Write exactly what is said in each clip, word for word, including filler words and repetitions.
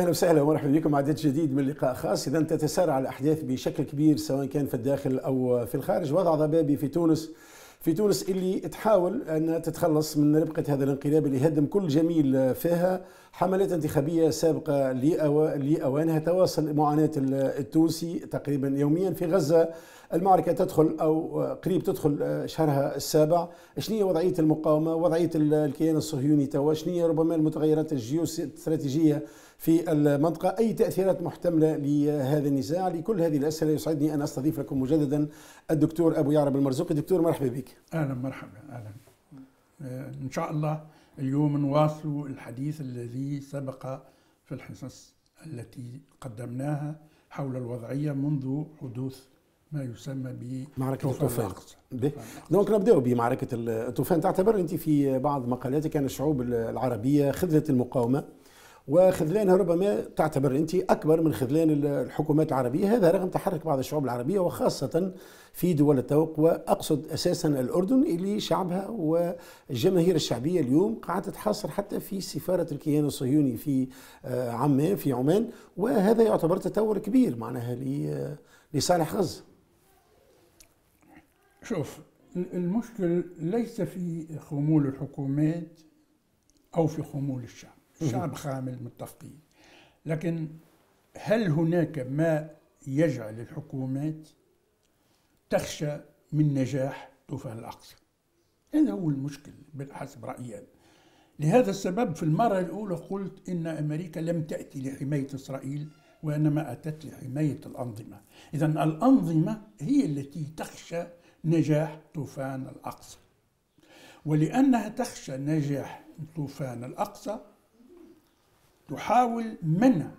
اهلا وسهلا ومرحبا بكم عدد جديد من لقاء خاص. اذا تتسارع الاحداث بشكل كبير سواء كان في الداخل او في الخارج. وضع ضبابي في تونس في تونس اللي تحاول ان تتخلص من ربقه هذا الانقلاب اللي هدم كل جميل فيها. حملات انتخابيه سابقه لاوانها. تواصل معاناه التونسي تقريبا يوميا في غزه. المعركة تدخل أو قريب تدخل شهرها السابع. شنية وضعية المقاومة، وضعية الكيان الصهيوني توا، شنية ربما المتغيرات الجيوستراتيجية في المنطقة، أي تأثيرات محتملة لهذا النزاع؟ لكل هذه الأسئلة يسعدني أن أستضيف لكم مجددا الدكتور أبو يعرب المرزوقي. دكتور مرحبا بك. أهلا مرحبا أهلا. إن شاء الله اليوم نواصل الحديث الذي سبق في الحصص التي قدمناها حول الوضعية منذ حدوث ما يسمى بمعركة الطوفان. دونك نبداو بمعركة الطوفان. تعتبر أنت في بعض مقالاتك أن الشعوب العربية خذلت المقاومة، وخذلانها ربما تعتبر أنت أكبر من خذلان الحكومات العربية، هذا رغم تحرك بعض الشعوب العربية وخاصة في دول التوق، وأقصد أساسا الأردن اللي شعبها والجماهير الشعبية اليوم قاعدة تتحاصر حتى في سفارة الكيان الصهيوني في عمان في عمان، وهذا يعتبر تطور كبير معناها لصالح غزة. شوف، المشكل ليس في خمول الحكومات أو في خمول الشعب. الشعب خامل متفقين، لكن هل هناك ما يجعل الحكومات تخشى من نجاح طوفان الأقصى؟ هذا هو المشكل بحسب رأيي. لهذا السبب في المرة الأولى قلت إن أمريكا لم تأتي لحماية إسرائيل وإنما أتت لحماية الأنظمة. إذن الأنظمة هي التي تخشى نجاح طوفان الأقصى، ولأنها تخشى نجاح طوفان الأقصى تحاول منع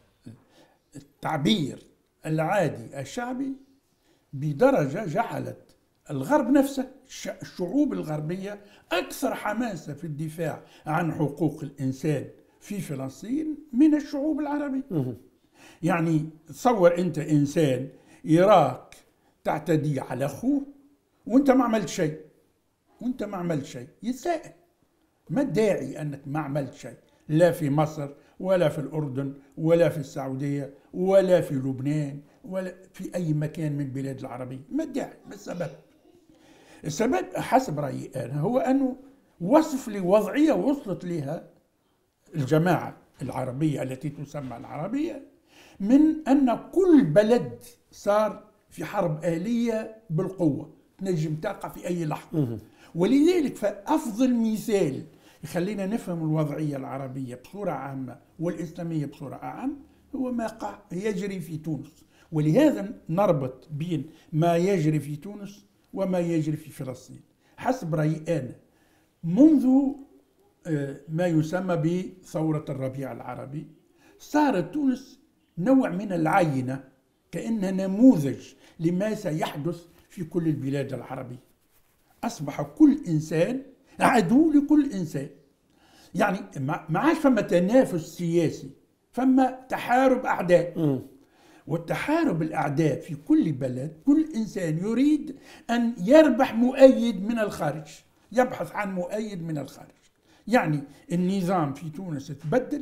التعبير العادي الشعبي بدرجة جعلت الغرب نفسه، الشعوب الغربية، أكثر حماسة في الدفاع عن حقوق الإنسان في فلسطين من الشعوب العربية. يعني تصور أنت إنسان يراك تعتدي على أخوه وأنت ما عملت شيء، وأنت ما عملت شيء يتساءل ما الداعي أنك ما عملت شيء، لا في مصر ولا في الأردن ولا في السعودية ولا في لبنان ولا في أي مكان من البلاد العربية. ما الداعي؟ ما السبب؟ السبب حسب رأيي أنا هو أنه وصف لوضعية وصلت لها الجماعة العربية التي تسمى العربية، من أن كل بلد صار في حرب آلية بالقوة تنجم تقع في أي لحظة. ولذلك فأفضل مثال يخلينا نفهم الوضعية العربية بصورة عامة والإسلامية بصورة أعم هو ما يجري في تونس. ولهذا نربط بين ما يجري في تونس وما يجري في فلسطين. حسب رأيي أنا منذ ما يسمى بثورة الربيع العربي صارت تونس نوع من العينة، كأنها نموذج لما سيحدث في كل البلاد العربية. أصبح كل إنسان عدو لكل إنسان. يعني ما عادش فما تنافس سياسي، فما تحارب أعداء. والتحارب الأعداء في كل بلد، كل إنسان يريد أن يربح مؤيد من الخارج، يبحث عن مؤيد من الخارج. يعني النظام في تونس تبدل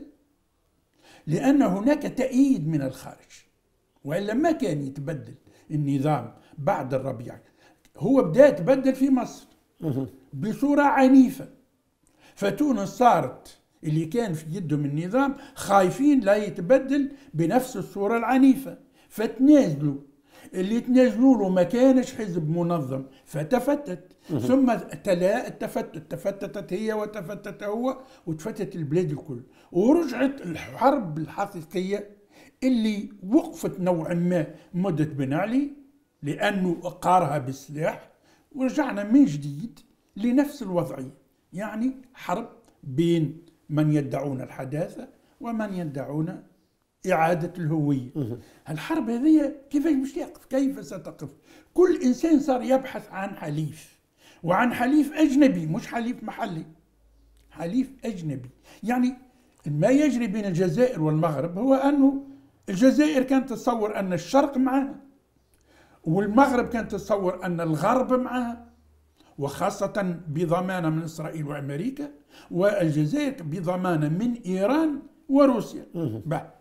لأن هناك تأييد من الخارج، وإلا ما كان يتبدل النظام بعد الربيع. هو بدأ يتبدل في مصر بصورة عنيفة، فتونس صارت اللي كان في يدهم النظام خايفين لا يتبدل بنفس الصورة العنيفة، فتنازلوا. اللي تنازلوا له ما كانش حزب منظم فتفتت، ثم تلا التفتت تفتتت هي وتفتت هو وتفتت البلاد الكل، ورجعت الحرب الحقيقية اللي وقفت نوعا ما مدة بن علي لأنه قارها بالسلاح، ورجعنا من جديد لنفس الوضعية. يعني حرب بين من يدعون الحداثة ومن يدعون إعادة الهوية. الحرب هذه كيف مش تقف؟ كيف ستقف؟ كل إنسان صار يبحث عن حليف، وعن حليف أجنبي مش حليف محلي، حليف أجنبي. يعني ما يجري بين الجزائر والمغرب هو أنه الجزائر كانت تتصور أن الشرق معها، والمغرب كانت تتصور أن الغرب معها، وخاصة بضمانة من إسرائيل وأمريكا، والجزائر بضمانة من إيران وروسيا.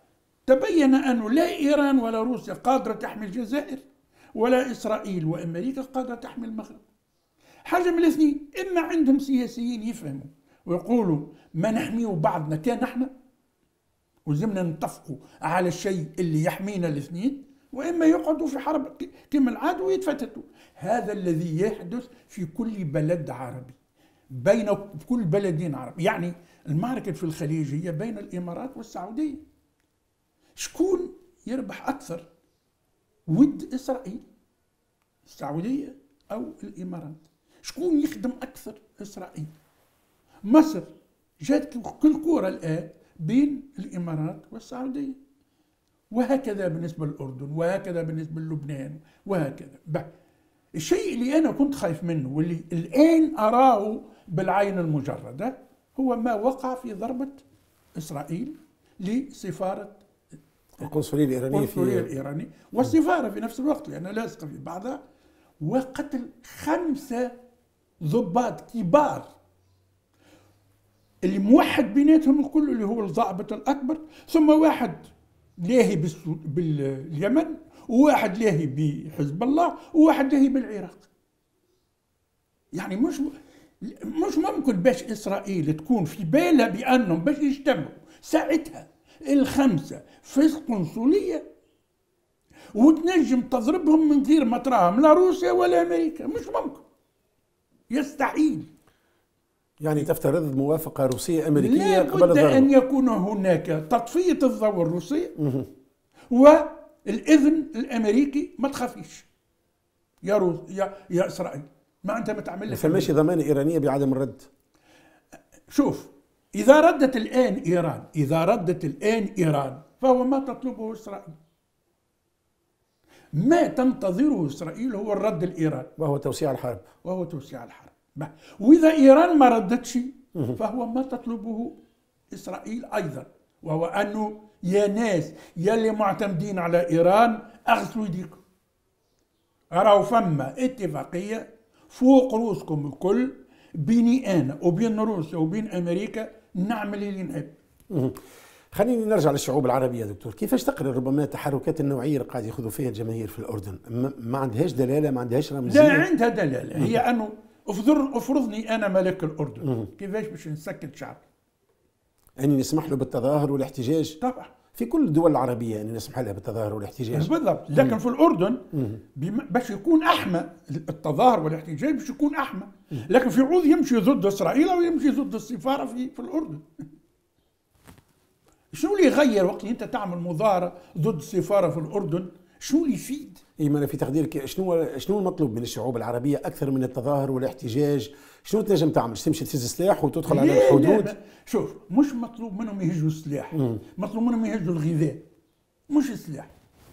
تبين أنه لا إيران ولا روسيا قادرة تحمي الجزائر، ولا إسرائيل وأمريكا قادرة تحمي المغرب. حاجة من الاثنين، إما عندهم سياسيين يفهموا ويقولوا ما نحميه بعضنا كان احنا ولازمنا نتفقوا على الشيء اللي يحمينا الاثنين، وإما يقعدوا في حرب كما العادة ويتفتتوا. هذا الذي يحدث في كل بلد عربي، بين كل بلدين عربي. يعني المعركة في الخليج هي بين الإمارات والسعودية. شكون يربح أكثر؟ ود إسرائيل، السعودية أو الإمارات؟ شكون يخدم أكثر إسرائيل؟ مصر جات كل كورة الآن بين الإمارات والسعودية، وهكذا بالنسبة للأردن، وهكذا بالنسبة للبنان، وهكذا. الشيء اللي أنا كنت خايف منه واللي الآن أراه بالعين المجردة هو ما وقع في ضربة إسرائيل لسفارة القنصلية الإيرانية القنصلية الإيرانية والسفارة في نفس الوقت لأنها لاصقة في بعضها، وقتل خمسة ضباط كبار اللي موحد بيناتهم الكل اللي هو الضابط الأكبر، ثم واحد لاهي باليمن، وواحد لاهي بحزب الله، وواحد لاهي بالعراق. يعني مش مش ممكن باش إسرائيل تكون في بالها بأنهم باش يجتمعوا ساعتها الخمسة في القنصلية وتنجم تضربهم من غير ما تراهم لا روسيا ولا أمريكا. مش ممكن، يستحيل. يعني تفترض موافقة روسية أمريكية قبل الضرب. الضرب. أن يكون هناك تطفية الضوء الروسية والإذن الأمريكي. ما تخافيش يا روس يا يا إسرائيل، ما أنت ما تعمل لك. فماشي ضمانة إيرانية بعدم الرد. شوف، إذا ردت الآن إيران إذا ردت الآن إيران فهو ما تطلبه إسرائيل. ما تنتظره إسرائيل هو الرد الإيراني، وهو توسيع الحرب. وهو توسيع الحرب. وإذا إيران ما ردتش فهو ما تطلبه إسرائيل أيضا، وهو أنه يا ناس يا اللي معتمدين على إيران أغسلوا يديكم. راهو فما اتفاقية فوق رؤوسكم الكل بيني أنا وبين روسيا وبين أمريكا، نعمل اللي نحب. خليني نرجع للشعوب العربية دكتور، كيفاش تقرأ ربما التحركات النوعية اللي قاعد ياخذوا فيها الجماهير في الأردن؟ ما عندهاش دلالة، ما عندهاش رمزية؟ لا، عندها دلالة. هي أنه افرضني أنا ملك الأردن، كيفاش باش نسكت شعب؟ أني نسمح له بالتظاهر والاحتجاج؟ طبعا في كل الدول العربية أني نسمح لها بالتظاهر والاحتجاج. بالضبط. لكن مم. في الأردن باش يكون أحمى التظاهر والاحتجاج، باش يكون أحمى. لكن في عوض يمشي ضد إسرائيل أو يمشي ضد السفارة في في الأردن. شنو اللي يغير وقت اللي أنت تعمل مظاهرة ضد السفارة في الأردن؟ شنو اللي يفيد؟ اي ما انا في تقديرك شنو شنو المطلوب من الشعوب العربيه اكثر من التظاهر والاحتجاج؟ شنو تنجم تعمل؟ تمشي تهز سلاح وتدخل على الحدود؟ لا، شوف، مش مطلوب منهم يهجوا السلاح، مم. مطلوب منهم يهجوا الغذاء مش السلاح.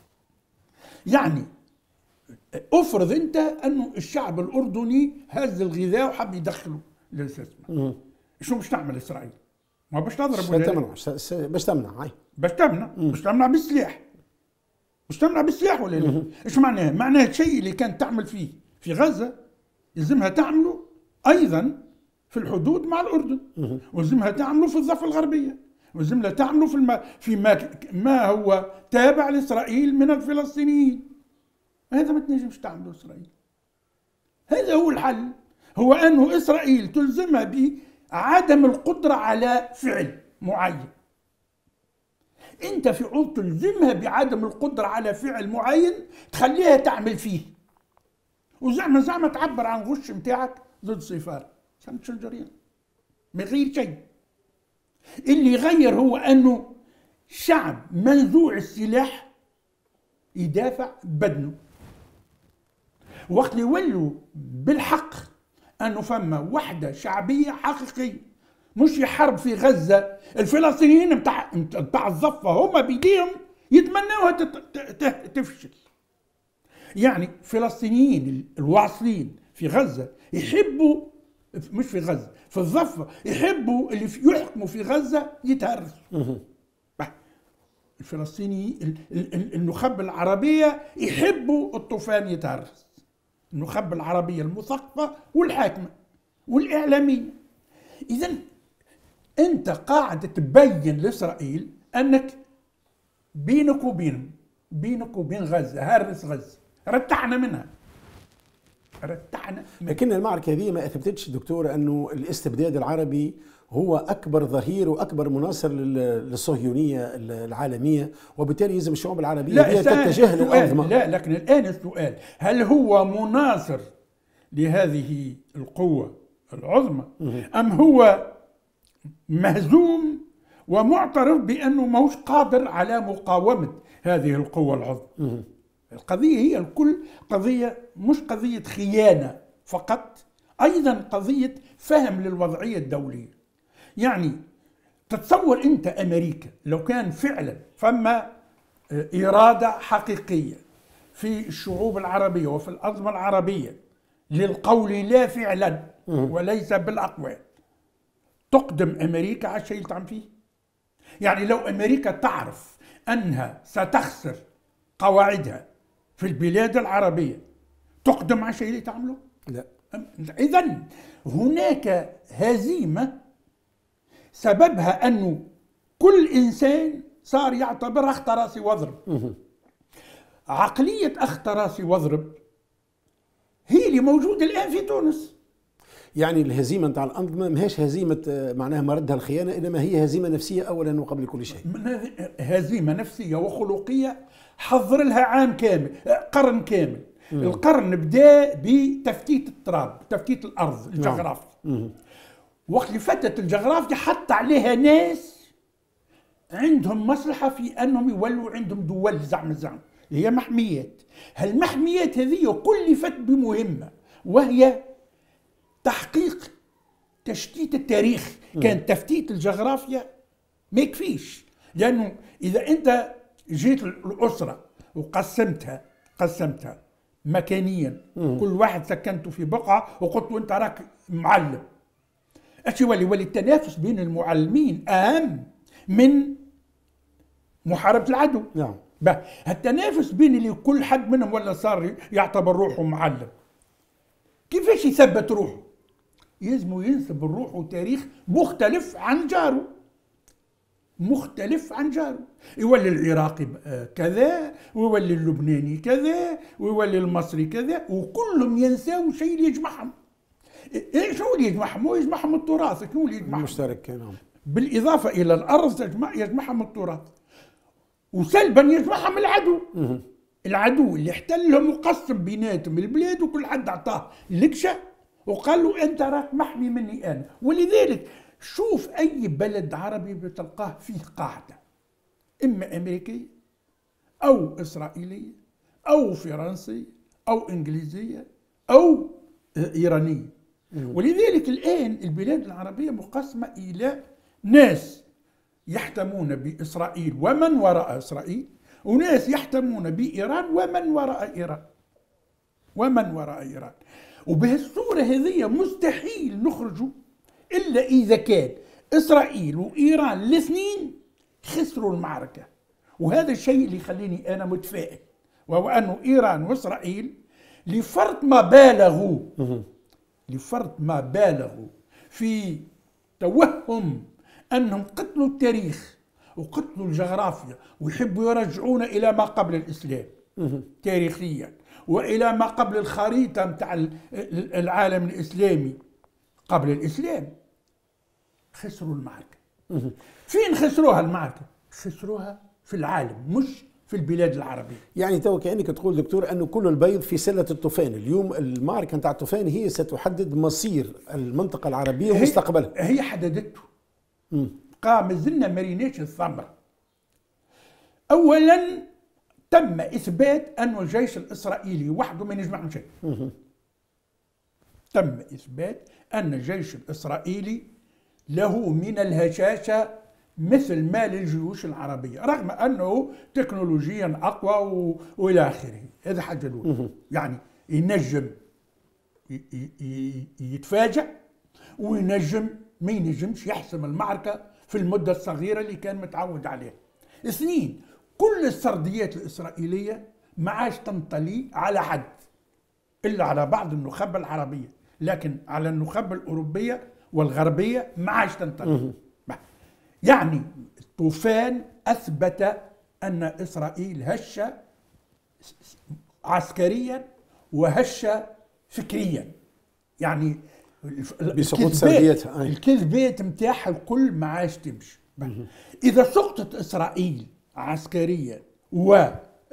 يعني افرض انت انه الشعب الاردني هز الغذاء وحب يدخله للاستثمار، شنو باش تعمل اسرائيل؟ ما باش تضرب ولا تمنع؟ باش تمنع؟ باش تمنع باش تمنع بالسلاح. مش تمنع بالسلاح ولا لا؟ ايش معناه؟ معناه الشيء اللي كانت تعمل فيه في غزة يلزمها تعمله ايضا في الحدود مع الاردن، ولزمها تعمله في الضفة الغربية، ولزمها تعمله في الم... في ما... ما هو تابع لاسرائيل من الفلسطينيين. هذا ما تنجمش تعمله اسرائيل. هذا هو الحل، هو انه اسرائيل تلزمها بعدم القدرة على فعل معين. انت في عوض تلزمها بعدم القدرة على فعل معين تخليها تعمل فيه، وزعما زعما تعبر عن غش متاعك ضد السفارة شنجرين من غير شيء. اللي يغير هو انه شعب منزوع السلاح يدافع بدنه. وقت اللي يولوا بالحق انه فما وحدة شعبية حقيقية، مش حرب في غزة. الفلسطينيين بتاع بتاع الضفة هم بيديهم يتمنوها تفشل. يعني الفلسطينيين الواصلين في غزة يحبوا، مش في غزة، في الضفة يحبوا اللي يحكموا في غزة يتهرسوا. الفلسطيني النخب العربية يحبوا الطوفان يتهرس. النخب العربية المثقفة والحاكمة والإعلامية. إذن أنت قاعد تبين لإسرائيل أنك بينك وبين بينك وبين غزة، هرس غزة، رتعنا منها رتعنا منها. لكن المعركة هذه ما أثبتتش دكتور أنه الاستبداد العربي هو أكبر ظهير وأكبر مناصر للصهيونية العالمية، وبالتالي يلزم الشعوب العربية هي تتجه للأنظمة. لا، لكن الآن السؤال، هل هو مناصر لهذه القوة العظمى أم هو مهزوم ومعترف بأنه ماهوش قادر على مقاومة هذه القوة العظمى؟ القضية هي الكل قضية، مش قضية خيانة فقط، أيضا قضية فهم للوضعية الدولية. يعني تتصور أنت أمريكا لو كان فعلا فما إرادة حقيقية في الشعوب العربية وفي الأنظمة العربية للقول لا فعلا وليس بالأقوال، تقدم أمريكا على الشيء اللي تعمل فيه. يعني لو أمريكا تعرف أنها ستخسر قواعدها في البلاد العربية، تقدم على الشيء اللي تعمله؟ لا. إذن هناك هزيمة سببها أنه كل إنسان صار يعتبر أخت راسي واضرب. عقلية أخت راسي واضرب هي اللي موجودة الآن في تونس. يعني الهزيمة نتاع الأنظمة ماهيش هزيمة معناها مردها الخيانة، إنما هي هزيمة نفسية أولا وقبل كل شيء. هزيمة نفسية وخلقية حضر لها عام كامل، قرن كامل. مم. القرن بدأ بتفتيت التراب، تفتيت الأرض، الجغرافيا. وقت اللي فتت الجغرافيا حط عليها ناس عندهم مصلحة في أنهم يولوا عندهم دول زعم زعم هي محميات. هالمحميات هذه كلفت بمهمة، وهي تحقيق تشتيت التاريخ. كان تفتيت الجغرافيا ما يكفيش، لأنه إذا أنت جيت الأسرة وقسمتها قسمتها مكانيا، كل واحد سكنته في بقعة وقلت له أنت راك معلم، اش يولي؟ يولي التنافس بين المعلمين أهم من محاربة العدو. نعم. التنافس بين اللي كل حد منهم ولا صار يعتبر روحه معلم، كيفاش يثبت روحه؟ يلزموا ينسب الروح وتاريخ مختلف عن جاره، مختلف عن جاره. يولي العراقي كذا، ويولي اللبناني كذا، ويولي المصري كذا، وكلهم ينساو شيء اللي يجمعهم. ايش هو اللي يجمعهم؟ هو يجمعهم التراث. شنو اللي يجمعهم؟ مشترك. نعم. بالاضافه الى الارض يجمع يجمعهم التراث، وسلبا يجمعهم العدو. العدو اللي احتلهم وقسم بيناتهم البلاد، وكل حد اعطاه لكشه وقال له انت راك محمي مني انا. ولذلك شوف اي بلد عربي بتلقاه فيه قاعده، اما امريكيه او اسرائيليه او فرنسيه او انجليزيه او ايرانيه. ولذلك الان البلاد العربيه مقسمه الى ناس يحتمون باسرائيل ومن وراء اسرائيل، وناس يحتمون بإيران ومن وراء إيران ومن وراء إيران. وبهالصورة هذه مستحيل نخرجوا إلا إذا كان إسرائيل وإيران الاثنين خسروا المعركة. وهذا الشيء اللي يخليني أنا متفائل، وهو أنه إيران وإسرائيل لفرط ما بالغوا لفرط ما بالغوا في توهم أنهم قتلوا التاريخ وقتلوا الجغرافيا، ويحبوا يرجعونا إلى ما قبل الإسلام تاريخيا، وإلى ما قبل الخريطة متاع العالم الإسلامي قبل الإسلام. خسروا المعركة. فين خسروها المعركة؟ خسروها في العالم، مش في البلاد العربية. يعني تو كأنك تقول دكتور أنه كل البيض في سلة الطوفان. اليوم المعركة نتاع الطوفان هي ستحدد مصير المنطقة العربية ومستقبلها. هي حددته. قام زلنا ما ريناش الثمرة. أولا تم إثبات أن الجيش الإسرائيلي وحده ما ينجم يعمل شيء. تم إثبات أن الجيش الإسرائيلي له من الهشاشة مثل ما للجيوش العربية، رغم أنه تكنولوجيا أقوى و... وإلى آخره. هذا حاجة الأولى. يعني ينجم ي... ي... يتفاجأ، وينجم ما ينجمش يحسم المعركة في المدة الصغيرة اللي كان متعود عليها. اثنين، كل السرديات الإسرائيلية ما عادش تنطلي على حد إلا على بعض النخب العربية، لكن على النخب الأوروبية والغربية ما عادش تنطلي. يعني الطوفان أثبت أن إسرائيل هشة عسكريا وهشة فكريا، يعني بسقوط سرديتها. الكذبات متاعها الكل ما عادش تمشي. إذا سقطت إسرائيل عسكريا و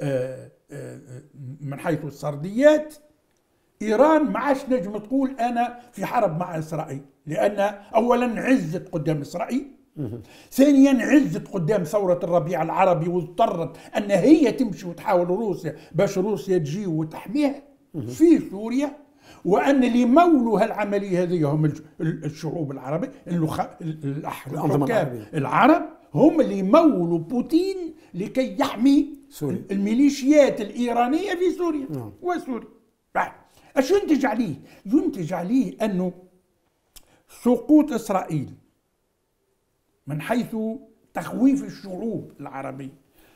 من حيث السرديات، إيران ما عادش نجم تقول أنا في حرب مع إسرائيل، لأن أولا عزت قدام إسرائيل، ثانيا عزت قدام ثورة الربيع العربي واضطرت أن هي تمشي وتحاول روسيا باش روسيا تجي وتحميها في سوريا، وأن اللي مولوا هالعملية هذه هم الشعوب العربية، الحكام العرب هم اللي مولوا بوتين لكي يحمي سوريا. الميليشيات الإيرانية في سوريا نعم. وسوريا اش ينتج عليه؟ ينتج عليه أنه سقوط إسرائيل من حيث تخويف الشعوب العربية،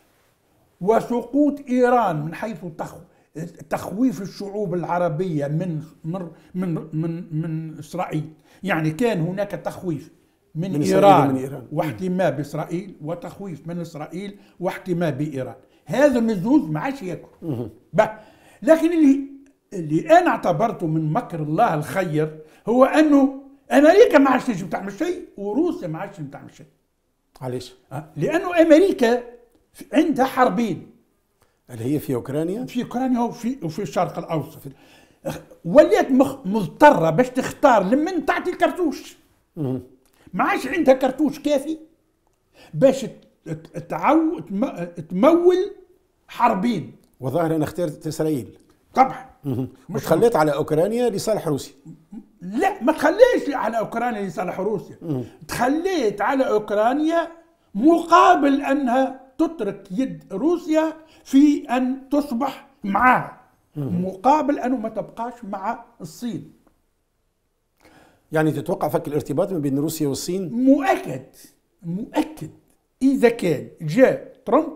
وسقوط إيران من حيث تخويف الشعوب العربية من من من من, من إسرائيل. يعني كان هناك تخويف من, من إيران, من إيران واحتماء بإسرائيل، وتخويف من إسرائيل واحتماء بإيران. هذا الزوج ما عادش ياكل. لكن اللي اللي أنا اعتبرته من مكر الله الخير هو أنه أمريكا ما عادش تنجم تعمل شيء وروسيا ما عادش تنجم تعمل شيء. علاش؟ لأنه أمريكا عندها حربين، اللي هي في أوكرانيا في أوكرانيا وفي وفي الشرق الأوسط، ولات مضطرة باش تختار لمن تعطي الكرتوش. ما عادش عندها كرتوش كافي باش تعو تمول حربين. وظاهر أنا اخترت إسرائيل طبعا، وتخليت على أوكرانيا لصالح روسيا. لا، ما تخليش على أوكرانيا لصالح روسيا، تخليت على أوكرانيا مقابل أنها تترك يد روسيا في أن تصبح معها، مقابل أنه ما تبقاش مع الصين. يعني تتوقع فك الارتباط ما بين روسيا والصين؟ مؤكد مؤكد. إذا كان جاء ترامب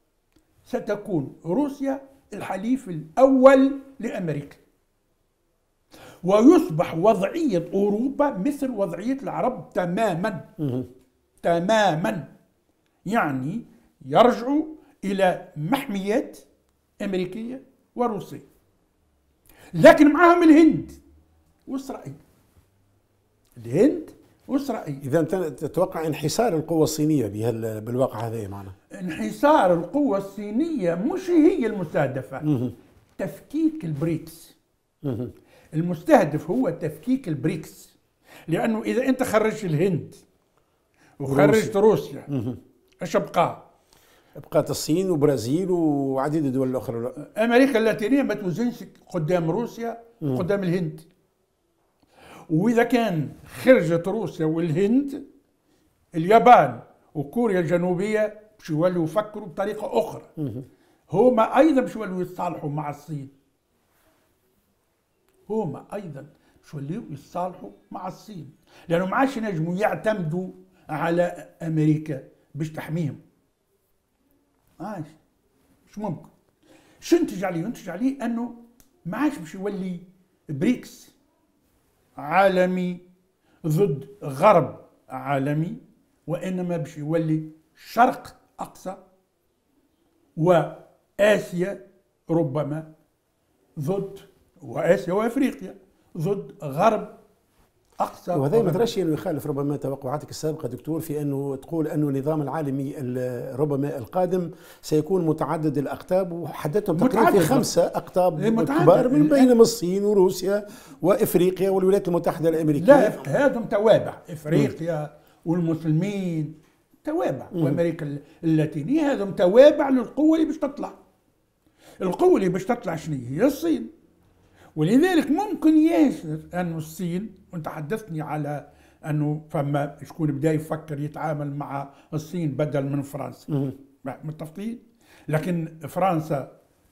ستكون روسيا الحليف الأول لأمريكا، ويصبح وضعية أوروبا مثل وضعية العرب تماما تماما. يعني يرجعوا إلى محميات أمريكية وروسية، لكن معهم الهند وإسرائيل. الهند وإسرائيل. إذا تتوقع انحسار القوة الصينية بالواقع هذا معنا؟ انحسار القوة الصينية مش هي المستهدفة، تفكيك البريكس. المستهدف هو تفكيك البريكس، لأنه إذا أنت خرجت الهند وخرجت روسيا ايش بقى؟ بقات الصين وبرازيل وعديد الدول الأخرى. أمريكا اللاتينية ما توزنش قدام روسيا قدام الهند. وإذا كان خرجت روسيا والهند، اليابان وكوريا الجنوبية باش يولوا يفكروا بطريقة أخرى. هما أيضا باش يولوا يتصالحوا مع الصين. هما أيضا باش يولوا يتصالحوا مع الصين، لأنه ما عادش ينجموا يعتمدوا على أمريكا باش تحميهم. ماشي، مش ممكن. شو ينتج عليه؟ ينتج عليه أنه ما عادش باش يولي بريكس عالمي ضد غرب عالمي، وإنما باش يولي شرق أقصى وآسيا ربما ضد، وآسيا وأفريقيا ضد غرب أقصى. وهذا ما ترشي أنه يخالف ربما توقعاتك السابقة دكتور في أنه تقول أنه النظام العالمي ربما القادم سيكون متعدد الأقطاب، وحددتهم تقريبا في خمسة أقطاب كبار من بينهم الصين وروسيا وإفريقيا والولايات المتحدة الأمريكية. لا، هذم توابع، إفريقيا والمسلمين توابع، وأمريكا اللاتينية هذم توابع للقوة اللي باش تطلع. القوة اللي باش تطلع شنو هي؟ الصين. ولذلك ممكن ياسر أن الصين، وانت حدثني على أنه فما شكون بدا يفكر يتعامل مع الصين بدل من فرنسا، متفقين، لكن فرنسا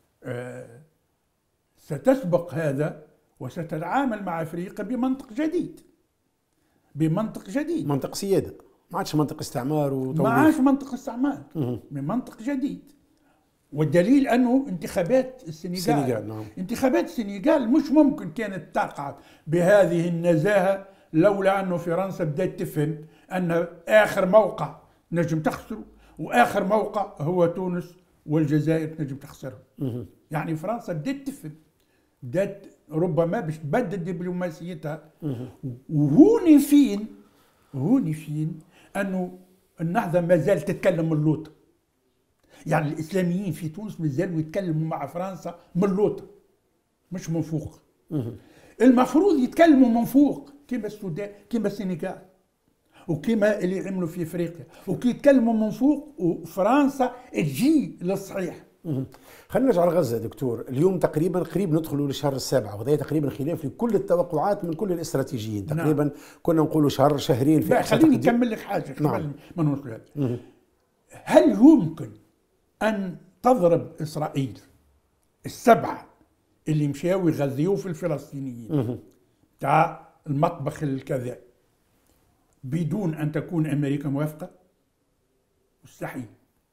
ستسبق هذا وستتعامل مع أفريقيا بمنطق جديد، بمنطق جديد، منطق سيادة، ما عادش منطق استعمار وتوظيف. ما عادش منطق استعمار، بمنطق جديد. والدليل أنه انتخابات السنغال, السنغال نعم. انتخابات السنغال مش ممكن كانت تقع بهذه النزاهة لولا أنه فرنسا بدأت تفهم أن آخر موقع نجم تخسره، وآخر موقع هو تونس والجزائر تنجم تخسرهم. يعني فرنسا بدات تفهم، بدات ربما باش تبدل دبلوماسيتها. وهوني فين هوني فين انه النهضه ما زالت تتكلم اللوطه. يعني الاسلاميين في تونس ما زالوا يتكلموا مع فرنسا من اللوطه مش من فوق. المفروض يتكلموا من فوق كما السودان، كما السنغال، وكما اللي عملوا في افريقيا، وكي يتكلموا من فوق وفرنسا تجي للصحيح. خلينا نرجع لغزه دكتور. اليوم تقريبا قريب ندخلوا للشهر السابع، وهذا تقريبا خلاف لكل التوقعات من كل الاستراتيجيين. تقريبا نعم. كنا نقولوا شهر شهرين في أقصى خليني نكمل لك حاجه قبل ما نوصل. هل يمكن ان تضرب اسرائيل السبعه اللي مشاو يغذيوا في الفلسطينيين تاع المطبخ الكذا بدون ان تكون امريكا موافقه؟ مستحيل.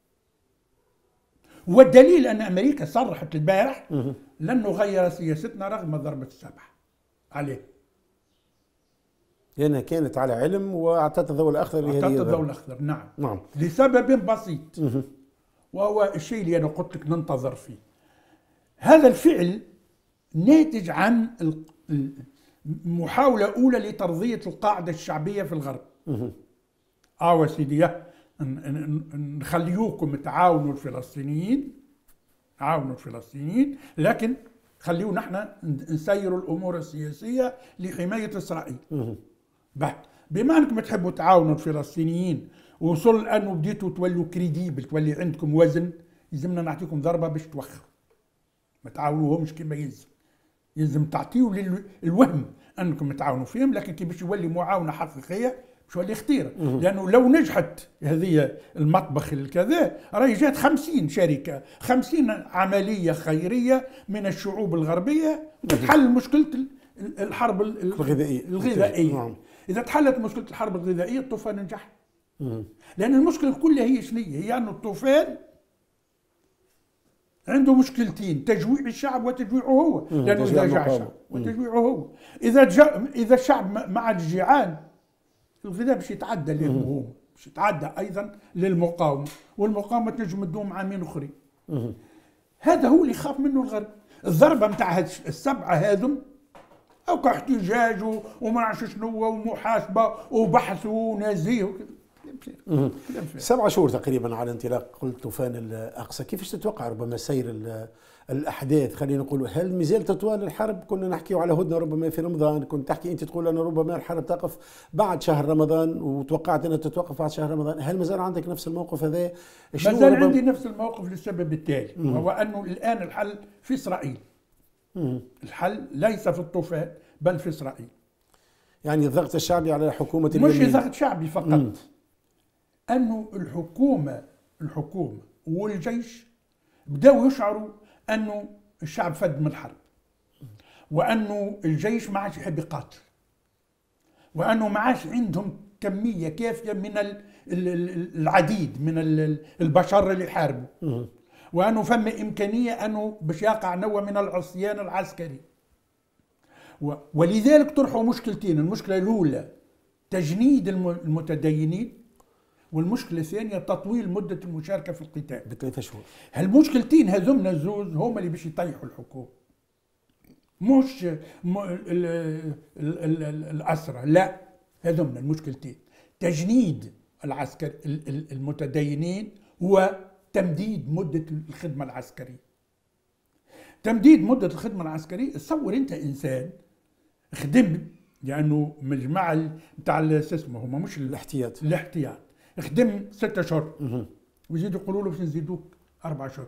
والدليل ان امريكا صرحت البارح لن نغير سياستنا رغم ضربه السبعه عليه، لانها كانت على علم واعطت الضوء الاخضر لهذه اعطت الضوء الاخضر. نعم. نعم لسبب بسيط وهو الشيء اللي انا قلت لك ننتظر فيه. هذا الفعل ناتج عن محاوله اولى لترضيه القاعده الشعبيه في الغرب. اه سيدي نخليوكم تعاونوا الفلسطينيين، عاونوا الفلسطينيين، لكن خليونا احنا نسيروا الامور السياسيه لحمايه اسرائيل. بما انكم تحبوا تعاونوا الفلسطينيين وصل انه بديتوا تولوا كريديبل، تولي عندكم وزن، يلزمنا نعطيكم ضربه باش توخروا. ما تعاونوهمش كما يلزم، يلزم تعطيوا الوهم انكم تعاونوا فيهم، لكن كي باش يولي معاونه حقيقيه باش يولي خطيره. لانه لو نجحت هذه المطبخ الكذا راهي جات خمسين شركه، خمسين عمليه خيريه من الشعوب الغربيه تحل مشكله الحرب الغذائيه. الغذائيه. اذا تحلت مشكله الحرب الغذائيه الطوفان نجح. لان المشكله كلها هي شنو هي؟ هي انه الطوفان عنده مشكلتين، تجويع الشعب وتجويعه هو، لانه اذا جاع الشعب وتجويعه هو، اذا جا اذا الشعب ما عاد جيعان الغذاء باش يتعدى لهم هو، باش يتعدى ايضا للمقاومه، والمقاومه تنجم تدوم عامين اخرين. هذا هو اللي يخاف منه الغرب. الضربه نتاع السبعه هذم او كاحتجاج وما نعرفش شنو ومحاسبه وبحث ونزيه وكذا. سبعة شهور تقريبا على انطلاق قلت طوفان الاقصى، كيفاش تتوقع ربما سير الاحداث؟ خلينا نقول هل مازال تطوال الحرب؟ كنا نحكيو على هدنه ربما في رمضان، كنت تحكي انت تقول ان ربما الحرب تقف بعد شهر رمضان، وتوقعت انها تتوقف بعد شهر رمضان. هل مازال عندك نفس الموقف هذا؟ مازال عندي نفس الموقف للسبب التالي، وهو انه الان الحل في اسرائيل. مم. الحل ليس في الطوفان بل في اسرائيل. يعني الضغط الشعبي على حكومه مش اليمين. مش ضغط شعبي فقط. مم. انه الحكومه الحكومه والجيش بداوا يشعروا انه الشعب فد من الحرب، وانه الجيش ما عادش يحب يقاتل، وانه ما عادش عندهم كميه كافيه من العديد من البشر اللي يحاربوا، وانه فما امكانيه انه باش يقع نوع من العصيان العسكري. ولذلك طرحوا مشكلتين، المشكله الاولى تجنيد المتدينين، والمشكله الثانيه تطويل مده المشاركه في القتال بثلاثة شهور. هالمشكلتين هذوم الزوز هما اللي باش يطيحوا الحكومه، مش م... ال... ال... ال... الاسرى، لا، هذوم المشكلتين، تجنيد العسكر المتدينين وتمديد مده الخدمه العسكريه. تمديد مده الخدمه العسكريه، تصور انت انسان خدم، لانه مجمع بتاع اسمه هما مش الاحتياط الاحتياط خدم ستة اشهر ويزيدوا يقولوا له باش نزيدوك اربع اشهر.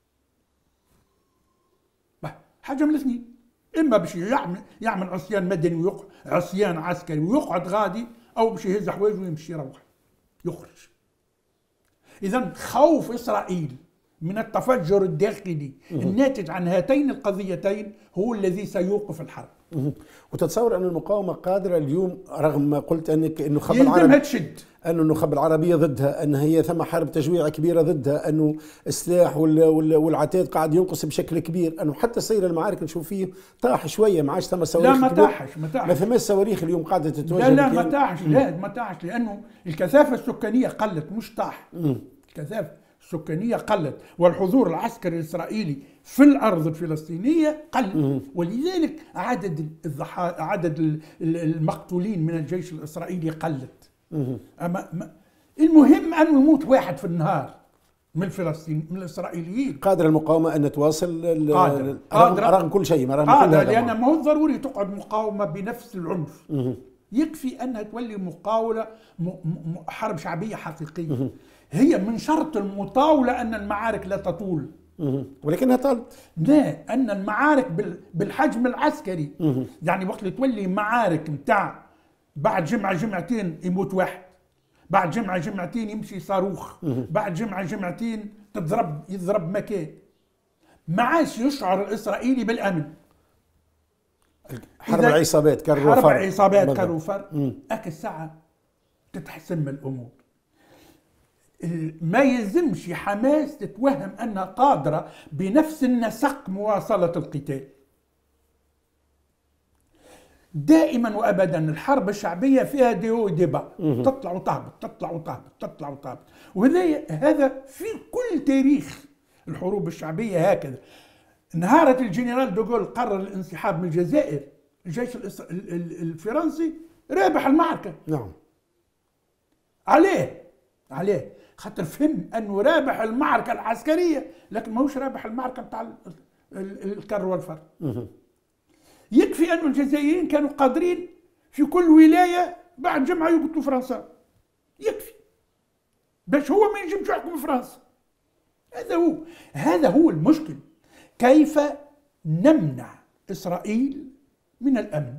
حاجه من الاثنين، اما باش يعمل يعمل عصيان مدني ويقع عصيان عسكري ويقعد غادي، او باش يهز حوايجه ويمشي يروح يخرج. اذا خوف اسرائيل من التفجر الداخلي الناتج عن هاتين القضيتين هو الذي سيوقف الحرب. وتتصور ان المقاومه قادره اليوم، رغم ما قلت انك انه النخب العربي تشد، انه النخب العربيه ضدها، ان هي ثم حرب تجويع كبيره ضدها، انه السلاح والعتاد قاعد ينقص بشكل كبير، انه حتى سير المعارك نشوف فيه طاح شويه، ما عادش ثم صواريخ. لا ما طاحش ما طاحش ما ثماش صواريخ اليوم قاعده تتوجه. لا لا ما طاحش، لا ما طاحش، لانه الكثافه السكانيه قلت مش طاح. الكثافه السكانية قلت، والحضور العسكري الإسرائيلي في الأرض الفلسطينية قل، ولذلك عدد الضحايا عدد المقتولين من الجيش الإسرائيلي قلت. أما المهم أن يموت واحد في النهار من الفلسطينيين من الإسرائيليين. قادر المقاومة أن تواصل قادرة رغم, رغم كل شيء، رغم قادرة، لأن ما هو ضروري تقعد مقاومة بنفس العنف. يكفي أنها تولي مقاولة حرب شعبية حقيقية. هي من شرط المطاولة أن المعارك لا تطول، ولكنها طالت. لا، أن المعارك بالحجم العسكري، يعني وقت اللي تولي معارك متاع بعد جمعة جمعتين يموت واحد، بعد جمعة جمعتين يمشي صاروخ، بعد جمعة جمعتين تضرب يضرب مكان، ما عادش يشعر الإسرائيلي بالأمن. حرب عصابات كروفر، حرب عصابات كروفر، أك الساعة تتحسن الأمور. ما يلزمش حماس تتوهم أنها قادرة بنفس النسق مواصلة القتال. دائما وأبدا الحرب الشعبية فيها ديو ديبا، تطلع وتهبط تطلع وتهبط تطلع وتهبط، وهذا هذا في كل تاريخ الحروب الشعبية هكذا. نهارة الجنرال دوغول قرر الانسحاب من الجزائر، الجيش الفرنسي رابح المعركة. نعم. عليه عليه خاطر فهم انه رابح المعركة العسكرية، لكن ماهوش رابح المعركة بتاع الكر والفر. يكفي أن الجزائريين كانوا قادرين في كل ولاية بعد جمعة يقتلوا فرنسا، يكفي باش هو ما ينجمش يحكم فرنسا. هذا هو هذا هو المشكل. كيف نمنع إسرائيل من الأمن؟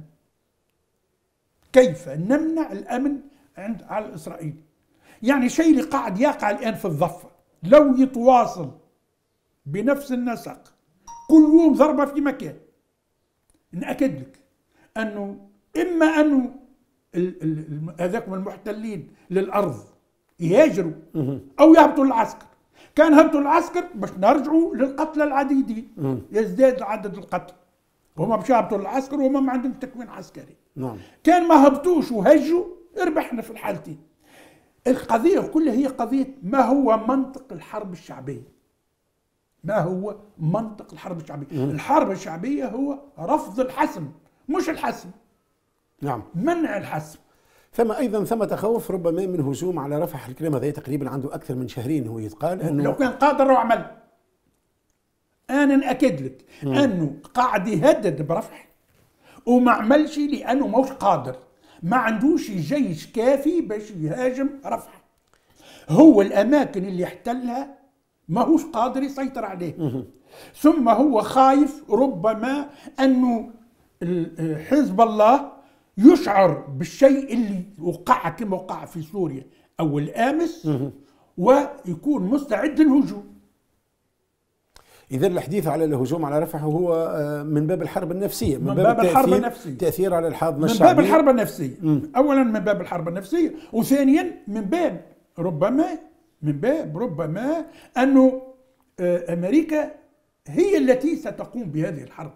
كيف نمنع الأمن عند على إسرائيل؟ يعني شيء اللي قاعد يقع الآن في الضفة لو يتواصل بنفس النسق كل يوم ضربة في مكان، نأكد لك أنه إما أنه هذاكم المحتلين للأرض يهاجروا أو يهبطوا العسكر. كان هبطوا العسكر باش نرجعوا للقتلى العديدين، يزداد عدد القتل، وهم باش يهبطوا العسكر وهم ما عندهم تكوين عسكري. نعم. كان ما هبطوش وهجوا ربحنا في الحالتين. القضية كلها هي قضية ما هو منطق الحرب الشعبية. ما هو منطق الحرب الشعبية؟ الحرب الشعبية هو رفض الحسم، مش الحسم. نعم. منع الحسم. ثم ايضا ثم تخوف ربما من هجوم على رفح. الكلام هذا تقريبا عنده اكثر من شهرين هو يتقال انه لو كان قادر وعمل. انا ناكد لك مم. انه قاعد يهدد برفح وما عملش لانه ماهوش قادر، ما عندوش جيش كافي باش يهاجم رفح. هو الاماكن اللي احتلها ماهوش قادر يسيطر عليه. مم. ثم هو خايف ربما انه حزب الله يشعر بالشيء اللي وقع كما وقع في سوريا أول أمس ويكون مستعد للهجوم. إذا الحديث على الهجوم على رفح هو من باب الحرب النفسية، من, من باب, باب الحرب النفسية، تأثير على الحاضنة من الشعبية. باب الحرب النفسية. مم. أولا من باب الحرب النفسية، وثانيا من باب ربما من باب ربما أنه أمريكا هي التي ستقوم بهذه الحرب.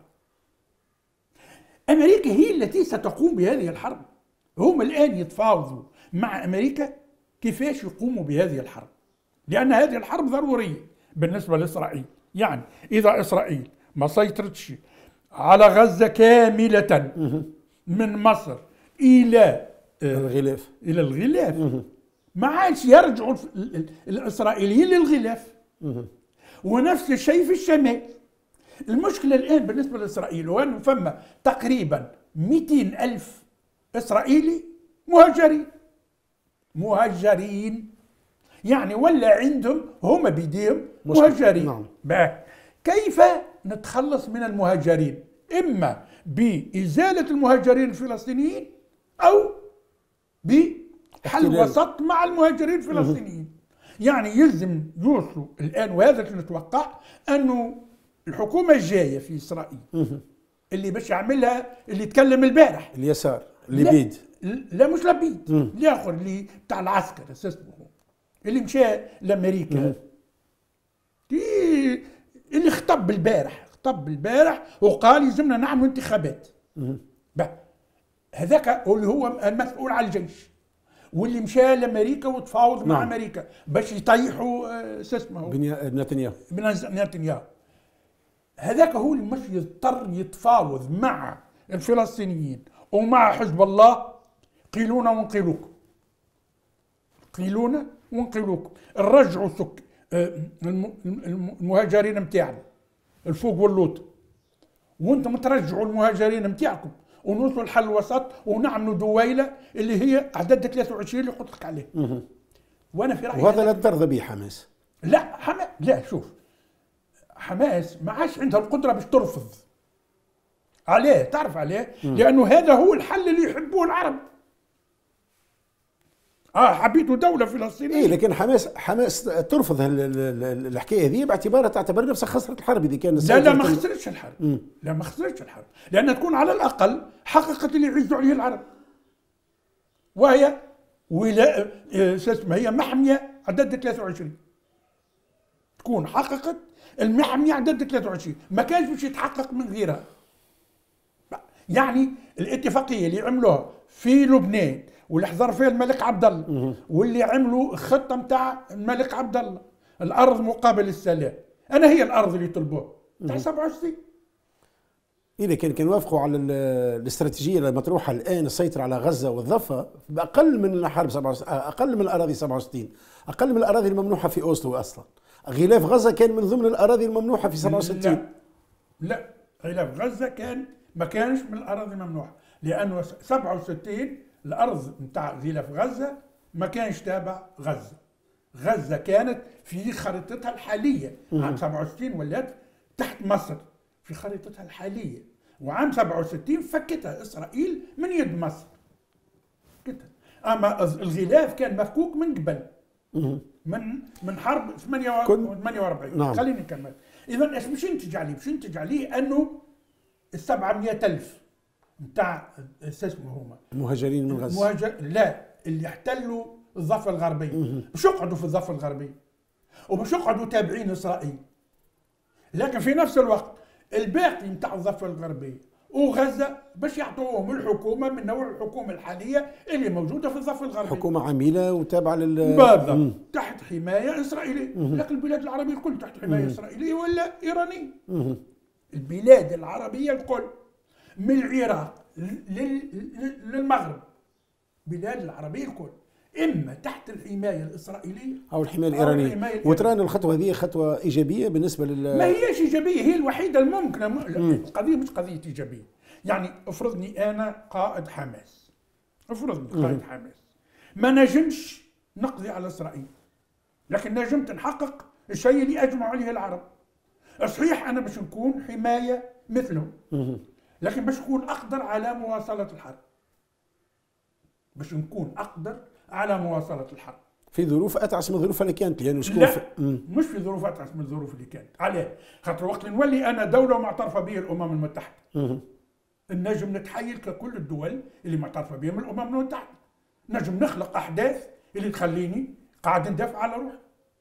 أمريكا هي التي ستقوم بهذه الحرب. هم الآن يتفاوضوا مع أمريكا كيفاش يقوموا بهذه الحرب، لأن هذه الحرب ضرورية بالنسبة لإسرائيل. يعني إذا إسرائيل ما سيطرتش على غزة كاملة من مصر إلى الغلاف إلى الغلاف ما عادش يرجعوا الإسرائيليين للغلاف. ونفس الشيء في الشمال. المشكلة الآن بالنسبة لإسرائيل هو أنه فما تقريبا مئتين ألف إسرائيلي مهاجرين مهاجرين يعني ولا عندهم هم بيديهم مهاجرين. نعم. بقى كيف نتخلص من المهاجرين؟ إما بإزالة المهاجرين الفلسطينيين أو بحل وسط مع المهاجرين الفلسطينيين. يعني يلزم يوصلوا الآن، وهذا اللي نتوقع أنه الحكومة الجاية في إسرائيل اللي باش يعملها اللي تكلم البارح اليسار لبيد، لا مش لبيد، الآخر اللي بتاع العسكر اسمه اللي مشى لأمريكا، اللي خطب البارح خطب البارح وقال يلزمنا نعمل انتخابات. هذاك اللي هو المسؤول على الجيش، واللي مشى لامريكا وتفاوض مع نعم. امريكا باش يطيحوا آه، شو اسمه نتنياهو. نتنياهو. هذاك هو اللي مش يضطر يتفاوض مع الفلسطينيين ومع حزب الله. قيلونا ونقيلوكم، قيلونا ونقيلوكم، نرجعوا سك المهاجرين نتاعنا الفوق واللوط، وانتم ترجعوا المهاجرين نتاعكم ونوصلوا لحل وسط ونعملوا دويله اللي هي عدد ثلاثة وعشرين اللي قلت لك عليه. وانا في رايي وهذا لا ترضى به حماس. لا حماس لا، شوف حماس ما عادش عندها القدره باش ترفض. عليه تعرف عليه؟ لانه هذا هو الحل اللي يحبوه العرب. اه حبيتوا دوله فلسطينيه. ايه لكن حماس حماس ترفض الحكايه هذه باعتبارها تعتبر نفسها خسرت الحرب اذا كان. لا لا ما خسرتش الحرب. مم. لا ما خسرتش الحرب، لان تكون على الاقل حققت اللي يعزوا عليه العرب، وهي ولا شو اسمها هي محميه عدد ثلاثة وعشرين. تكون حققت المحميه عدد ثلاثة وعشرين، ما كانش باش يتحقق من غيرها. يعني الاتفاقيه اللي عملوها في لبنان واللي حضر فيها الملك عبد الله، واللي عملوا خطه نتاع الملك عبد الله، الارض مقابل السلام، انا هي الارض اللي طلبوها تاع سبعة وستين. إذا كان كانوا وافقوا على الاستراتيجيه المطروحه الان، السيطره على غزه والضفه باقل من حرب سبعة وستين، اقل من الاراضي سبعة وستين، اقل من الاراضي الممنوحه في اوسلو اصلا. غلاف غزه كان من ضمن الاراضي الممنوحه في سبعة وستين. لا لا، غلاف غزه كان ما كانش من الاراضي الممنوحه، لانه سبعة وستين الارض نتاع غلاف غزه ما كانش تابع غزه. غزه كانت في خريطتها الحاليه، عام سبعة وستين ولات تحت مصر في خريطتها الحاليه، وعام سبعة وستين فكتها اسرائيل من يد مصر. كتها. اما الغلاف كان مفكوك من قبل، من من حرب ثمانية وأربعين. نعم. خليني نكمل. اذا ايش باش ينتج عليه؟ باش ينتج عليه انه ال سبعمئة ألف نتاع شو اسمه هما المهاجرين من غزه، مهاجر لا اللي احتلوا الضفه الغربيه باش يقعدوا في الضفه الغربيه وباش يقعدوا تابعين اسرائيل. لكن في نفس الوقت الباقي نتاع الضفه الغربيه وغزه باش يعطوهم الحكومه من نوع الحكومه الحاليه اللي موجوده في الضفه الغربيه، حكومه عميله وتابعه لل بالضبط تحت حمايه اسرائيليه. لكن البلاد العربيه الكل تحت حمايه اسرائيليه ولا ايرانيه. البلاد العربيه الكل من العراق للمغرب، البلاد العربيه الكل اما تحت الحمايه الاسرائيليه او الحمايه الايرانيه. وترانا الخطوه هذه خطوه ايجابيه بالنسبه لل ما هيش ايجابيه، هي الوحيده الممكنه. القضيه مش قضيه ايجابيه. يعني افرضني انا قائد حماس، افرضني قائد حماس ما نجمش نقضي على اسرائيل، لكن نجمت نحقق الشيء اللي اجمع عليه العرب. صحيح انا باش نكون حمايه مثلهم، لكن باش نكون اقدر على مواصله الحرب، باش نكون اقدر على مواصله الحرب في ظروف اتعس من الظروف اللي كانت. لانه لا في... مش في ظروف اتعس من الظروف اللي كانت. عليه خاطر وقت نولي انا دوله معترفه به الامم المتحده، نجم نتحيل ككل الدول اللي معترفه بهم الامم المتحده، نجم نخلق احداث اللي تخليني قاعد ندافع على روحي.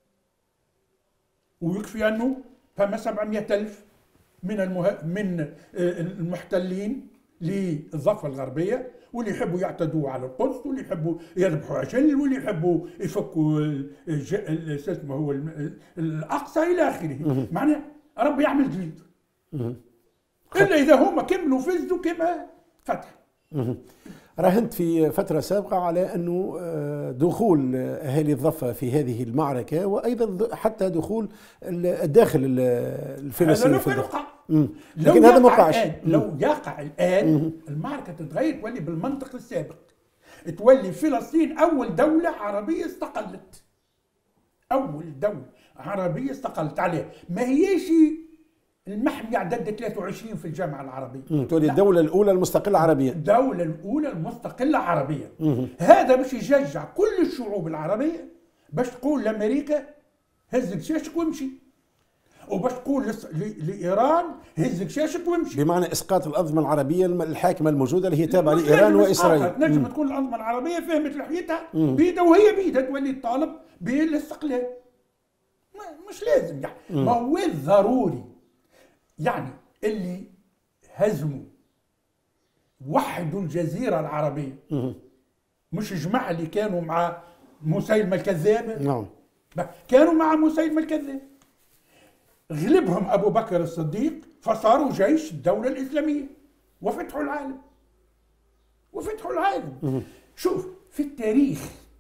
ويكفي انه فما سبعمئة ألف من المه... من المحتلين للضفه الغربيه، واللي يحبوا يعتدوا على القدس، واللي يحبوا يذبحوا عجل، واللي يحبوا يفكوا شو اسمه هو الاقصى الى اخره. معناه ربي يعمل جديد، الا اذا هما كملوا فزوا كما فتح. راهنت في فترة سابقة على أنه دخول أهالي الضفة في هذه المعركة، وأيضا حتى دخول الداخل الفلسطيني في الضفة. لكن هذا ما وقعش. لو يقع الآن المعركة تتغير، تولي بالمنطق السابق، تولي فلسطين أول دولة عربية استقلت، أول دولة عربية استقلت عليه. ما هيش المحمية عدد ثلاثة وعشرين في الجامعة العربية، تولي الدولة الأولى المستقلة عربية، الدولة الأولى المستقلة عربية. هذا باش يشجع كل الشعوب العربية باش تقول لأمريكا هز كشاشك وامشي، وباش تقول لإيران هز كشاشك وامشي. بمعنى إسقاط الأنظمة العربية الحاكمة الموجودة اللي هي تابعة لإيران وإسرائيل. نجم تكون الأنظمة العربية فهمت لحيتها بيدها وهي بيدها تولي تطالب بالاستقلال. مش لازم يعني، ما هو ضروري يعني اللي هزموا وحدوا الجزيرة العربية مش الجماعة اللي كانوا مع مسيلمة الكذاب. نعم. كانوا مع مسيلمة الكذاب، غلبهم أبو بكر الصديق فصاروا جيش الدولة الإسلامية وفتحوا العالم وفتحوا العالم. شوف في التاريخ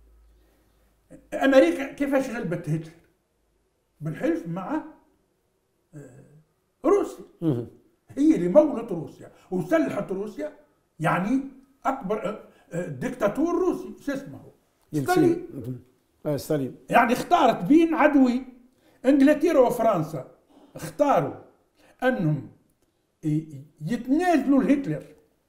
أمريكا كيفاش غلبت هتلر؟ بالحلف مع روسيا. هي اللي مولت روسيا وسلحت روسيا، يعني أكبر ديكتاتور روسي شو اسمه ستالين. آه ستالين. يعني اختارت بين عدوين، انجلترا وفرنسا اختاروا انهم يتنازلوا لهتلر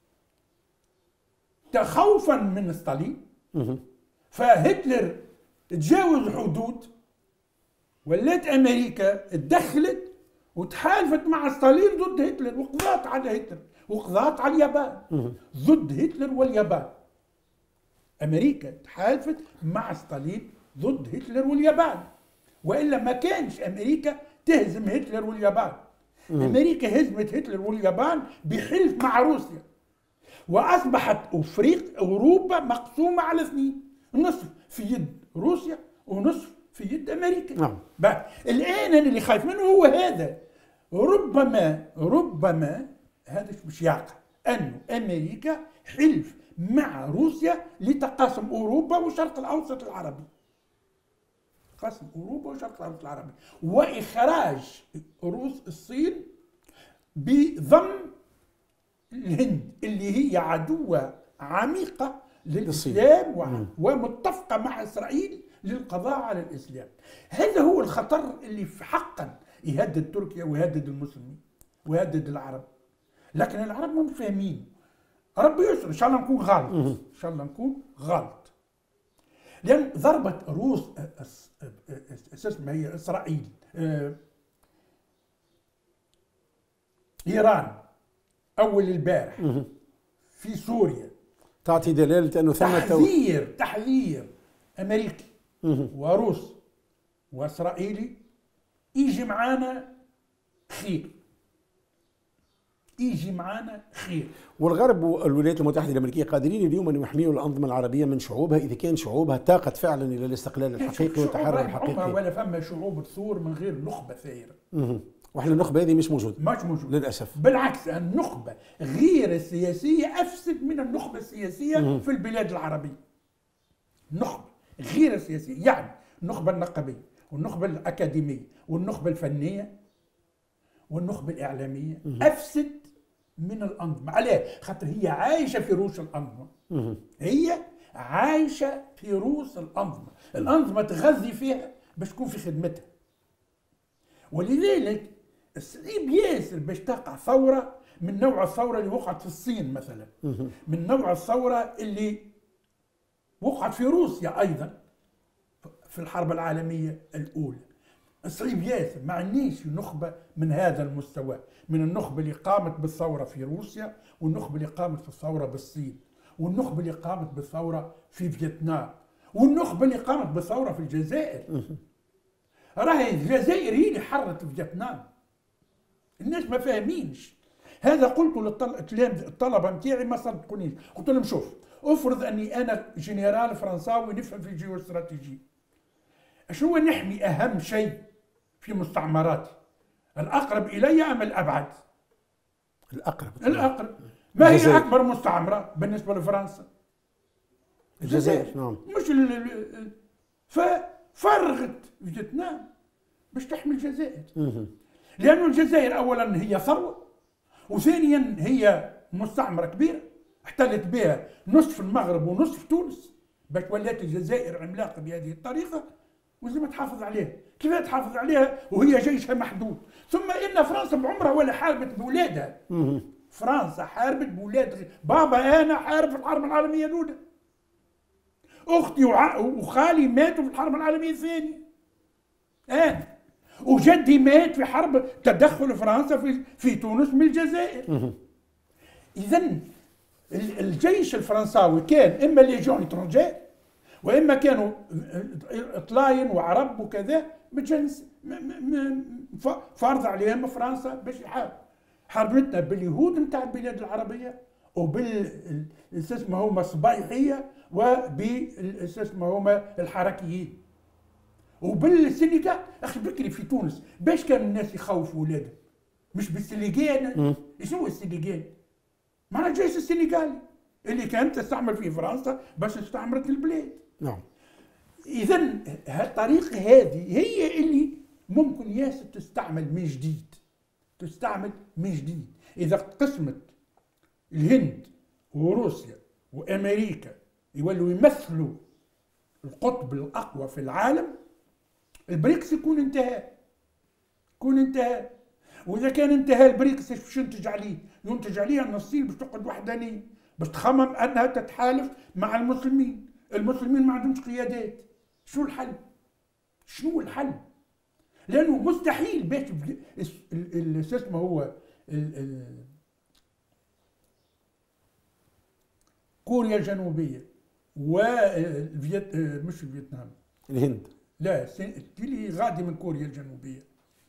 خوفا من ستالين. فهتلر تجاوز حدود، ولات امريكا تدخلت وتحالفت مع ستالين ضد هتلر وقضات على هتلر وقضات على اليابان. ضد هتلر واليابان امريكا تحالفت مع ستالين ضد هتلر واليابان، والا ما كانش امريكا تهزم هتلر واليابان. امريكا هزمت هتلر واليابان بحلف مع روسيا، واصبحت افريقيا اوروبا مقسومه على اثنين، نصف في يد روسيا ونصف في يد امريكا. نعم. الان أنا اللي خايف منه هو هذا، ربما ربما هذا مش يعقل انه امريكا حلف مع روسيا لتقاسم اوروبا والشرق الاوسط العربي، قسم اوروبا والشرق الاوسط العربي، واخراج روس الصين بضم الهند اللي هي عدوة عميقة للإسلام ومتفقة مع إسرائيل للقضاء على الإسلام. هذا هو الخطر اللي في حقا يهدد تركيا ويهدد المسلمين ويهدد العرب، لكن العرب مش فاهمين. ربي يسر، إن شاء الله نكون غلط، إن شاء الله نكون غلط، لأن ضربت روس اسمها هي إسرائيل إيران أول البارح في سوريا، تعطي دلالة أنه ثم تحذير تحذير أمريكي وروس وإسرائيلي يجي معانا خير، يجي معانا خير. والغرب والولايات المتحدة الأمريكية قادرين اليوم أن يحميوا الأنظمة العربية من شعوبها إذا كان شعوبها تاقت فعلا إلى الاستقلال الحقيقي والتحرر الحقيقي. ولا فما شعوب ثور من غير نخبة ثائرة. واحنا النخبة هذه مش موجودة. مش موجودة للأسف. بالعكس النخبة غير السياسية أفسد من النخبة السياسية في البلاد العربية. النخبة غير السياسية يعني النخبة النقبية والنخبة الأكاديمية والنخبة الفنية والنخبة الإعلامية أفسد من الأنظمة. عليه خاطر هي عايشة في روس الأنظمة. هي عايشة في روس الأنظمة، الأنظمة تغذي فيها باش تكون في خدمتها. ولذلك صعيب ياسر باش تقع ثورة من نوع الثورة اللي وقعت في الصين مثلا، من نوع الثورة اللي وقعت في روسيا أيضا في الحرب العالمية الأولى. صعيب ياسر، ما عنديش نخبة من هذا المستوى، من النخبة اللي قامت بالثورة في روسيا والنخبة اللي قامت في الثورة بالصين والنخبة اللي قامت بالثورة في فيتنام والنخبة اللي قامت بالثورة في الجزائر. راهي الجزائر هي اللي حررت فيتنام، الناس ما فاهمينش هذا. قلت للطلبة نتاعي ما صدقونيش، قلت لهم شوف افرض اني انا جنرال فرنساوي نفهم في الجيوستراتيجي، شنو نحمي اهم شيء في مستعمراتي؟ الاقرب الي ام الابعد؟ الاقرب. الاقرب. ما هي الجزائر. اكبر مستعمره بالنسبه لفرنسا؟ الجزائر. نعم. مش ال ففرغت فيتنام باش تحمي الجزائر، لأن الجزائر أولا هي ثروة، وثانيا هي مستعمرة كبيرة احتلت بها نصف المغرب ونصف تونس، باش ولات الجزائر عملاقة بهذه الطريقة ولازم تحافظ عليها. كيف تحافظ عليها وهي جيشها محدود؟ ثم إن فرنسا بعمرها ولا حاربت بولادها. فرنسا حاربت بولاد بابا أنا حارب في الحرب العالمية الأولى، أختي وخالي ماتوا في الحرب العالمية الثانية، أنا وجدي مات في حرب تدخل فرنسا في في تونس من الجزائر. إذا الجيش الفرنساوي كان إما ليجون إترونجير وإما كانوا طلاين وعرب وكذا متجنس فرض عليهم فرنسا باش يحارب. حاربتنا باليهود نتاع البلاد العربية وبال اسمه هما الصبايحيه وبال اسمه هما الحركيين. وبالسنغال اخي بكري في تونس باش كان الناس يخوفوا ولادهم؟ مش بالسنغال. شنو هو السنغال؟ معناها الجيش السنغالي اللي كانت تستعمل في فرنسا باش استعمرت البلاد. نعم. اذا الطريقه هذه هي اللي ممكن ياسر تستعمل من جديد، تستعمل من جديد. اذا قسمت الهند وروسيا وامريكا يولوا يمثلوا القطب الاقوى في العالم، البريكس يكون انتهى، يكون انتهى. واذا كان انتهى البريكس ايش باش ينتج عليه؟ ينتج عليه ان الصين باش تقعد وحدانيه، باش تخمم انها تتحالف مع المسلمين، المسلمين ما عندهمش قيادات. شنو الحل؟ شنو الحل؟ لانه مستحيل باش شو اسمه هو ال ال كوريا الجنوبيه والفيت مش فيتنام، الهند، لا اللي غادي من كوريا الجنوبيه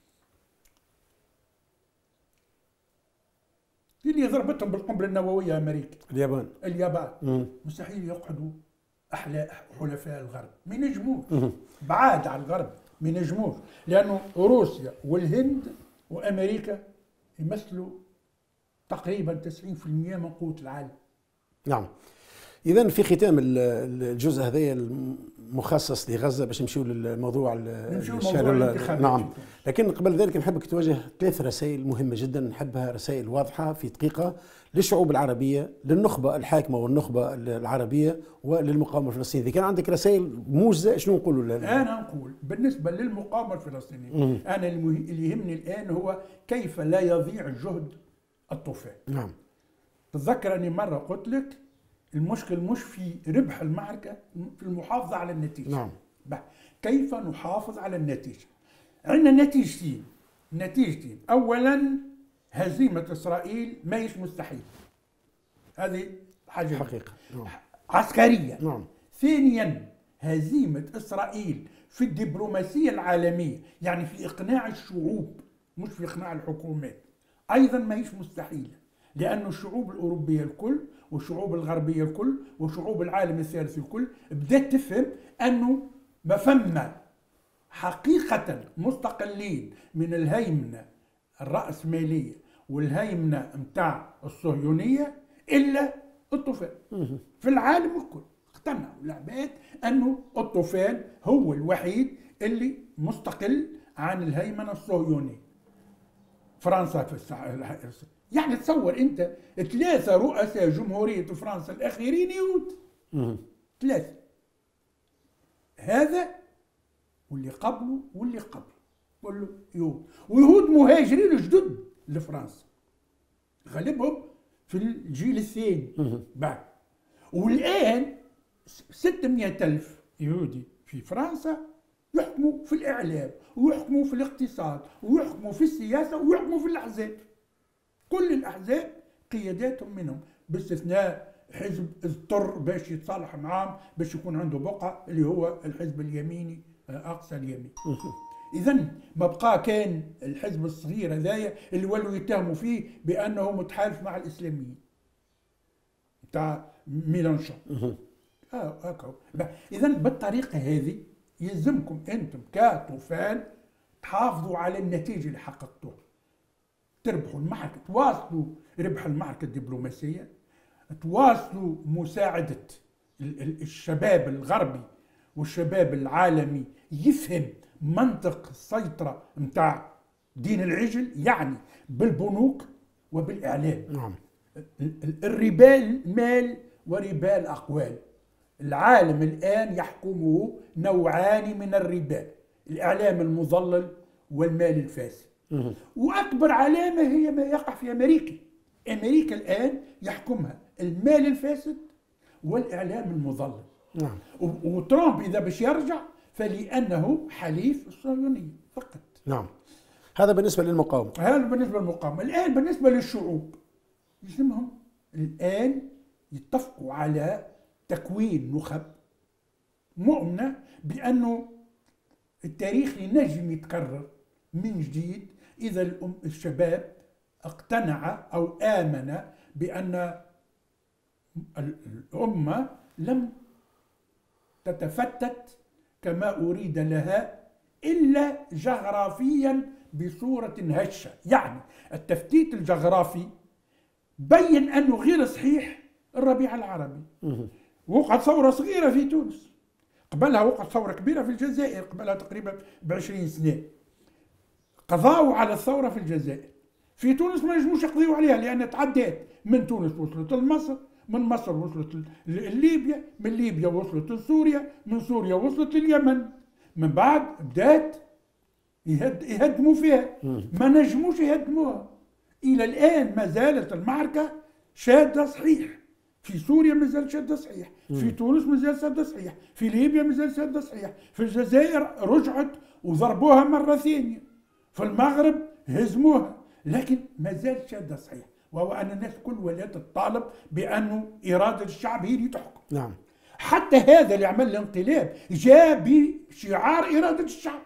اللي ضربتهم بالقنبله النوويه امريكا، اليابان اليابان مم. مستحيل يقعدوا احلى حلفاء الغرب، ما ينجموش. بعاد عن الغرب ما ينجموش، لانه روسيا والهند وامريكا يمثلوا تقريبا تسعين بالمئة من قوه العالم. نعم. إذا في ختام الجزء هذايا المخصص لغزة باش نمشيو للموضوع الشهر. نعم. لكن قبل ذلك نحبك توجه ثلاث رسائل مهمة جدا، نحبها رسائل واضحة في دقيقة للشعوب العربية، للنخبة الحاكمة والنخبة العربية وللمقاومة الفلسطينية. إذا كان عندك رسائل موجزة شنو نقولوا لها؟ أنا نقول بالنسبة للمقاومة الفلسطينية، أنا اللي يهمني الآن هو كيف لا يضيع جهد الطوفان. نعم. تتذكر أني مرة قلت لك المشكل مش في ربح المعركة، في المحافظة على النتيجة. نعم. كيف نحافظ على النتيجة؟ عندنا نتيجتين، نتيجتين. أولا هزيمة إسرائيل ما هيش مستحيل، هذه حاجة حقيقة. نعم. عسكرية. نعم. ثانيا هزيمة إسرائيل في الدبلوماسية العالمية، يعني في إقناع الشعوب مش في إقناع الحكومات، أيضا ما هيش مستحيلة، لأن الشعوب الأوروبية الكل والشعوب الغربية الكل وشعوب العالم الثالث الكل بدأت تفهم أنه ما فما حقيقة مستقلين من الهيمنة الرأسمالية والهيمنة متاع الصهيونية إلا الطوفان. في العالم الكل اقتنعوا العباد أنه الطوفان هو الوحيد اللي مستقل عن الهيمنة الصهيونية. فرنسا في الساعة يعني تصور انت ثلاثة رؤساء جمهورية فرنسا الأخيرين يهود، ثلاثة، هذا واللي قبله واللي قبله كله يهود، ويهود مهاجرين جدد لفرنسا غالبهم في الجيل الثاني بعد. والآن ستمائة ألف يهودي في فرنسا يحكموا في الإعلام ويحكموا في الاقتصاد ويحكموا في السياسة ويحكموا في الأحزاب، كل الأحزاب قياداتهم منهم باستثناء حزب اضطر باش يتصالح معاهم باش يكون عنده بقعة اللي هو الحزب اليميني أقصى اليمين. إذا ما بقى كان الحزب الصغير هذايا اللي ولوا يتهموا فيه بأنه متحالف مع الإسلاميين بتاع ميلانشون. اه هكا. إذا بالطريقة هذه يلزمكم أنتم كطوفان تحافظوا على النتيجة اللي حققتوها، تربحوا المعركة، تواصلوا ربح المعركة الدبلوماسية، تواصلوا مساعدة الشباب الغربي والشباب العالمي يفهم منطق السيطرة متاع دين العجل، يعني بالبنوك وبالإعلام. نعم. الربا المال وربا الأقوال. العالم الآن يحكمه نوعان من الربا، الإعلام المضلل والمال الفاسد. وأكبر علامة هي ما يقع في أمريكا. أمريكا الآن يحكمها المال الفاسد والإعلام المضلل. نعم. وترامب إذا باش يرجع فلأنه حليف الصهيونية فقط. نعم. هذا بالنسبة للمقاومة. هذا بالنسبة للمقاومة. الآن بالنسبة للشعوب يلزمهم الآن يتفقوا على تكوين نخب مؤمنة بأنه التاريخ ينجم يتكرر من جديد إذا الشباب اقتنع أو آمن بأن الأمة لم تتفتت كما أريد لها إلا جغرافيا بصورة هشة. يعني التفتيت الجغرافي بين أنه غير صحيح الربيع العربي. وقعت ثورة صغيرة في تونس، قبلها وقعت ثورة كبيرة في الجزائر، قبلها تقريبا بعشرين سنة قضاوا على الثورة في الجزائر. في تونس ما نجموش يقضيوا عليها لأن تعدات، من تونس وصلت لمصر، من مصر وصلت لليبيا، من ليبيا وصلت لسوريا، من سوريا وصلت لليمن. من بعد بدات يهد يهدموا فيها، ما نجموش يهدموها. إلى الآن ما زالت المعركة شادة صحيح. في سوريا ما زال شادة صحيح، في تونس ما زال شادة صحيح، في ليبيا ما زال شادة صحيح، في الجزائر رجعت وضربوها مرة ثانية، في المغرب هزموها، لكن ما زال شادة صحيح. وهو أن الناس كل ولاية تطالب بأنه إرادة الشعب هي اللي تحكم. نعم. حتى هذا اللي عمل الانقلاب جاء بشعار إرادة الشعب.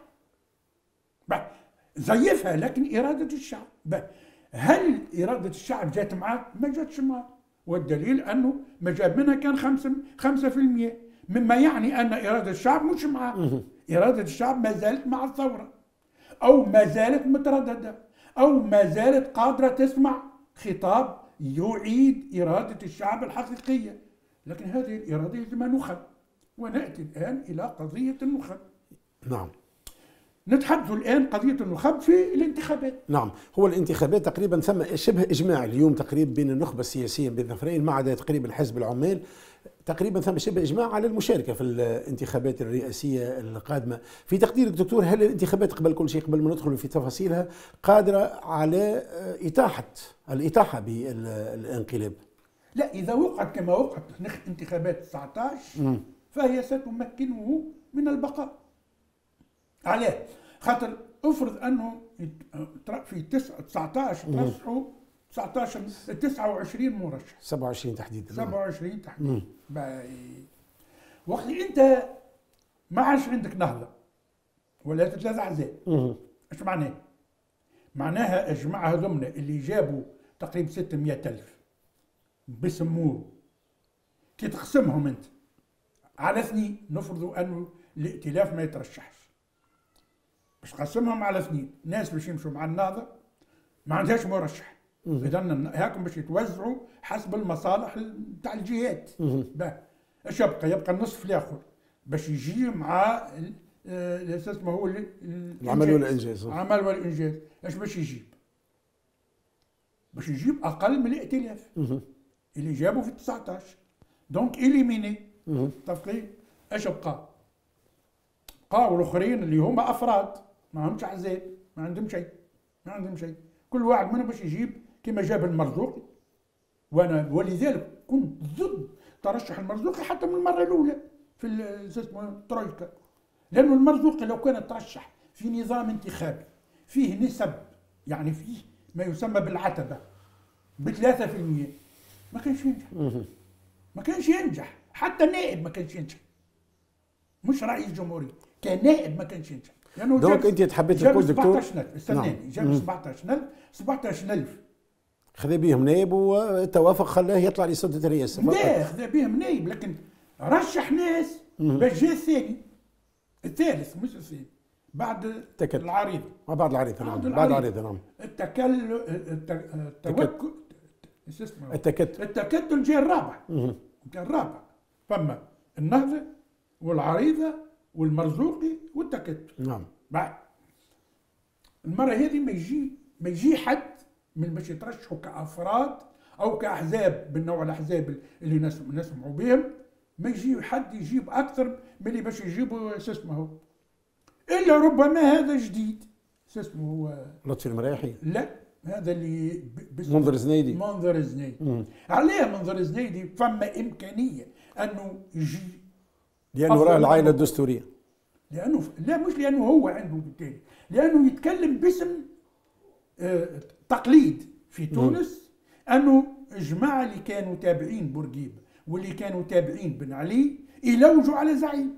زيفها لكن إرادة الشعب. هل إرادة الشعب جات معاه؟ ما جاتش معاه. والدليل أنه ما جاب منها كان خمسة خمسة في المية، مما يعني أن إرادة الشعب مش معاه. إرادة الشعب ما زالت مع الثورة، أو ما زالت مترددة، أو ما زالت قادرة تسمع خطاب يعيد إرادة الشعب الحقيقية. لكن هذه الإرادة يجب أن نخب. ونأتي الآن إلى قضية النخب. نعم. نتحدث الآن قضية النخب في الانتخابات. نعم. هو الانتخابات تقريبا ثم شبه إجماع اليوم تقريبا بين النخبة السياسية بين الظفرين، ما عدا تقريبا حزب العمال. تقريبا ثم شبه إجماع على المشاركة في الانتخابات الرئاسية القادمة. في تقديرك دكتور، هل الانتخابات قبل كل شيء، قبل ما ندخل في تفاصيلها، قادرة على إتاحة الإتاحة بالانقلاب؟ لا، إذا وقعت كما وقعت انتخابات تسعة عشر فهي ستمكنه من البقاء. علاه؟ خاطر افرض انه في تسعة عشر ترشحوا تسعة عشر تسعة وعشرين مرشح، سبعة وعشرين تحديدا، سبعة وعشرين تحديدا. وقت انت ما عادش عندك نهضه ولا ثلاث احزاب، ايش معناه؟ معناها الجماعه هذومنا اللي جابوا تقريبا ستمائة ألف بسموه، كي تقسمهم انت على اثنين، نفرضوا انه الائتلاف ما يترشحش، باش تقسمهم على اثنين، ناس باش يمشوا مع النهضه ما عندهاش مرشح، اذا هاكم باش يتوزعوا حسب المصالح نتاع الجهات. ايش يبقى؟ يبقى النصف الاخر باش يجي مع الاساس ما هو العمل والانجاز. العمل والانجاز. ايش باش يجيب؟ باش يجيب اقل من الائتلاف اللي جابوا في تسعة عشر. دونك إليميني. تفقين؟ ايش بقى؟ بقاو الاخرين اللي هما افراد ما همش احزاب، ما عندهم شيء، ما عندهم شيء، كل واحد منهم باش يجيب كما جاب المرزوقي. وانا ولذلك كنت ضد ترشح المرزوقي حتى من المره الاولى في اسمه الترويكا، لانه المرزوقي لو كان ترشح في نظام انتخابي فيه نسب، يعني فيه ما يسمى بالعتبه بثلاثة في المية، ما كانش ينجح. ما كانش ينجح، حتى نائب ما كانش ينجح، مش رئيس جمهورية، كنائب ما كانش ينجح. لانه دونك انت تحبيت تقول دكتور سبعة عشر ألف، استناني، جاب سبعة عشر ألف، سبعة عشر ألف خذا بهم نائب والتوافق خلاه يطلع لسلطة الرئاسة. لا، خذا بهم نائب، لكن رشح ناس باش جا الثاني، الثالث مش الثاني، بعد تكت. العريضة. بعد العريضة نعم. بعد العريضة نعم. التكل التوكل اسمه التكتل. التكتل جاء الرابع. جاء الرابع. فما النهضة والعريضة والمرزوقي والتكتل. نعم. بعد المرة هذه ما يجي ما يجي حد من باش يترشحوا كأفراد أو كأحزاب بالنوع الأحزاب اللي نسمعوا بهم، ما يجي حد يجيب أكثر من اللي باش يجيبوا اسمه هو. إلا ربما هذا جديد اسمه هو لطفي المريحي. لا، هذا اللي منذر زنيدي. منذر زنيدي. عليه منذر زنيدي فما إمكانية أنه يجي، لأنه راه العائلة الدستورية. لأنه لا، مش لأنه هو عنده بالتالي، لأنه يتكلم باسم آه تقليد في تونس. مم. أنه الجماعة اللي كانوا تابعين بورقيبة واللي كانوا تابعين بن علي يلوجوا على زعيم.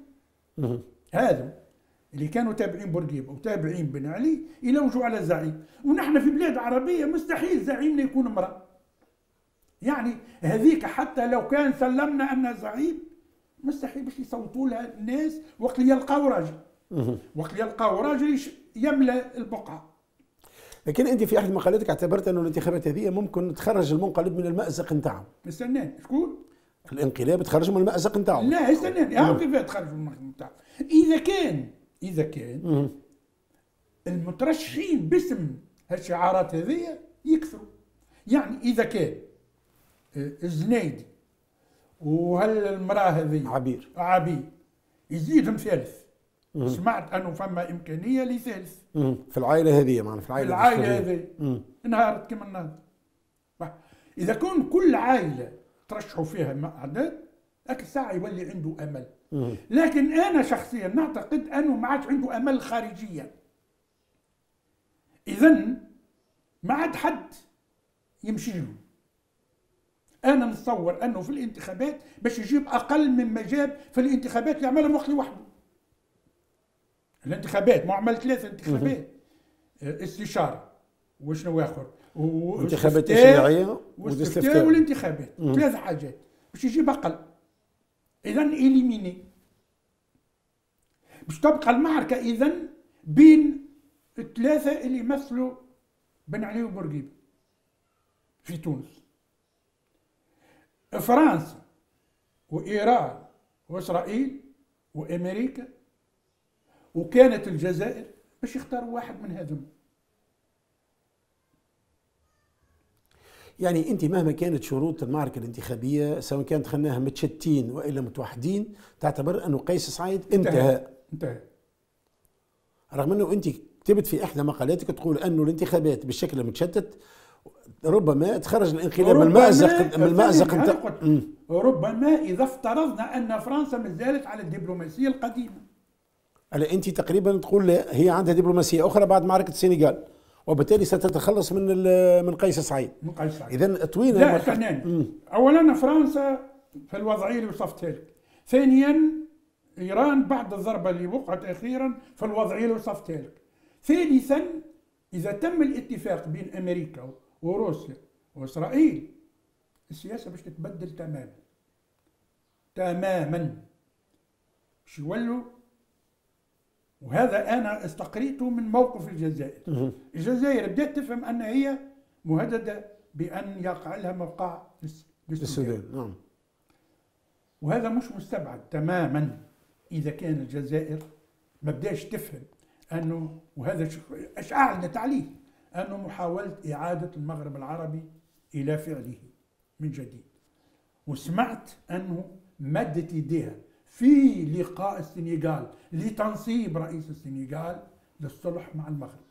هذا اللي كانوا تابعين بورقيبة وتابعين بن علي يلوجوا على زعيم. ونحن في بلاد عربية مستحيل زعيمنا يكون امرأة. يعني هذيك حتى لو كان سلمنا أنها زعيم مستحيل باش يصوتوا لها الناس وقت يلقاو راجل، وقت يلقاو راجل يملأ البقعة. لكن انت في احد مقالاتك اعتبرت انه الانتخابات هذه ممكن تخرج المنقلب من المأزق نتاعو. استناني، شكون؟ الانقلاب تخرج من المأزق نتاعو. لا استناني، ها كيف تخرج من المأزق نتاعو؟ إذا كان إذا كان مم. المترشحين باسم هالشعارات هذه يكثروا. يعني إذا كان الزنيدي وهالمرأة هذه عبير عبير يزيدهم ثالث. مم. سمعت أنه فما إمكانية لثالث مم. في العائلة هذه، معنا في العائلة العائلة هذه انهارت كما النهار. إذا كان كل عائلة ترشحوا فيها عدد هاك الساعة يولي عنده أمل. مم. لكن أنا شخصيا نعتقد أنه ما عادش عنده أمل خارجيا. إذن ما عاد حد يمشي له. أنا نتصور أنه في الانتخابات باش يجيب أقل مما جاب في الانتخابات اللي عملهم وقت لوحده. الانتخابات ما عمل ثلاثة انتخابات، استشارة وشنو آخر انتخابات تشريعية والاستفتاء والانتخابات، ثلاث حاجات باش يجيب أقل. إذن إليميني باش تبقى المعركة إذن بين الثلاثة اللي يمثلوا بن علي وبورقيبة في تونس. فرنسا وإيران وإسرائيل وأمريكا، وكانت الجزائر باش يختاروا واحد من هذم. يعني انت مهما كانت شروط المعركه الانتخابيه سواء كانت خلناها متشتين والا متوحدين، تعتبر انه قيس سعيد انتهى انتهى رغم انه انت كتبت في احدى مقالاتك تقول انه الانتخابات بالشكل المتشتت ربما تخرج الانقلاب من المأزق من المأزق انت... ربما اذا افترضنا ان فرنسا ما زالت على الدبلوماسيه القديمه. على انت تقريبا تقول لا هي عندها دبلوماسيه اخرى بعد معركه السنغال، وبالتالي ستتخلص من من قيس سعيد. من قيس سعيد. اذا طويله. لا ثانيا، اولا فرنسا في الوضعيه اللي وصفتها لك، ثانيا ايران بعد الضربه اللي وقعت اخيرا في الوضعيه اللي وصفتها لك، ثالثا اذا تم الاتفاق بين امريكا وروسيا واسرائيل السياسه باش تتبدل تماما تماما. باش يولوا، وهذا انا استقريته من موقف الجزائر. الجزائر بدات تفهم ان هي مهدده بان يقع لها موقع للسودان. نعم. وهذا مش مستبعد تماما اذا كان الجزائر ما بداش تفهم انه، وهذا ايش اعلنت عليه، انه محاوله اعاده المغرب العربي الى فعله من جديد. وسمعت انه مدت يديها في لقاء السنغال لتنصيب رئيس السنغال للصلح مع المغرب.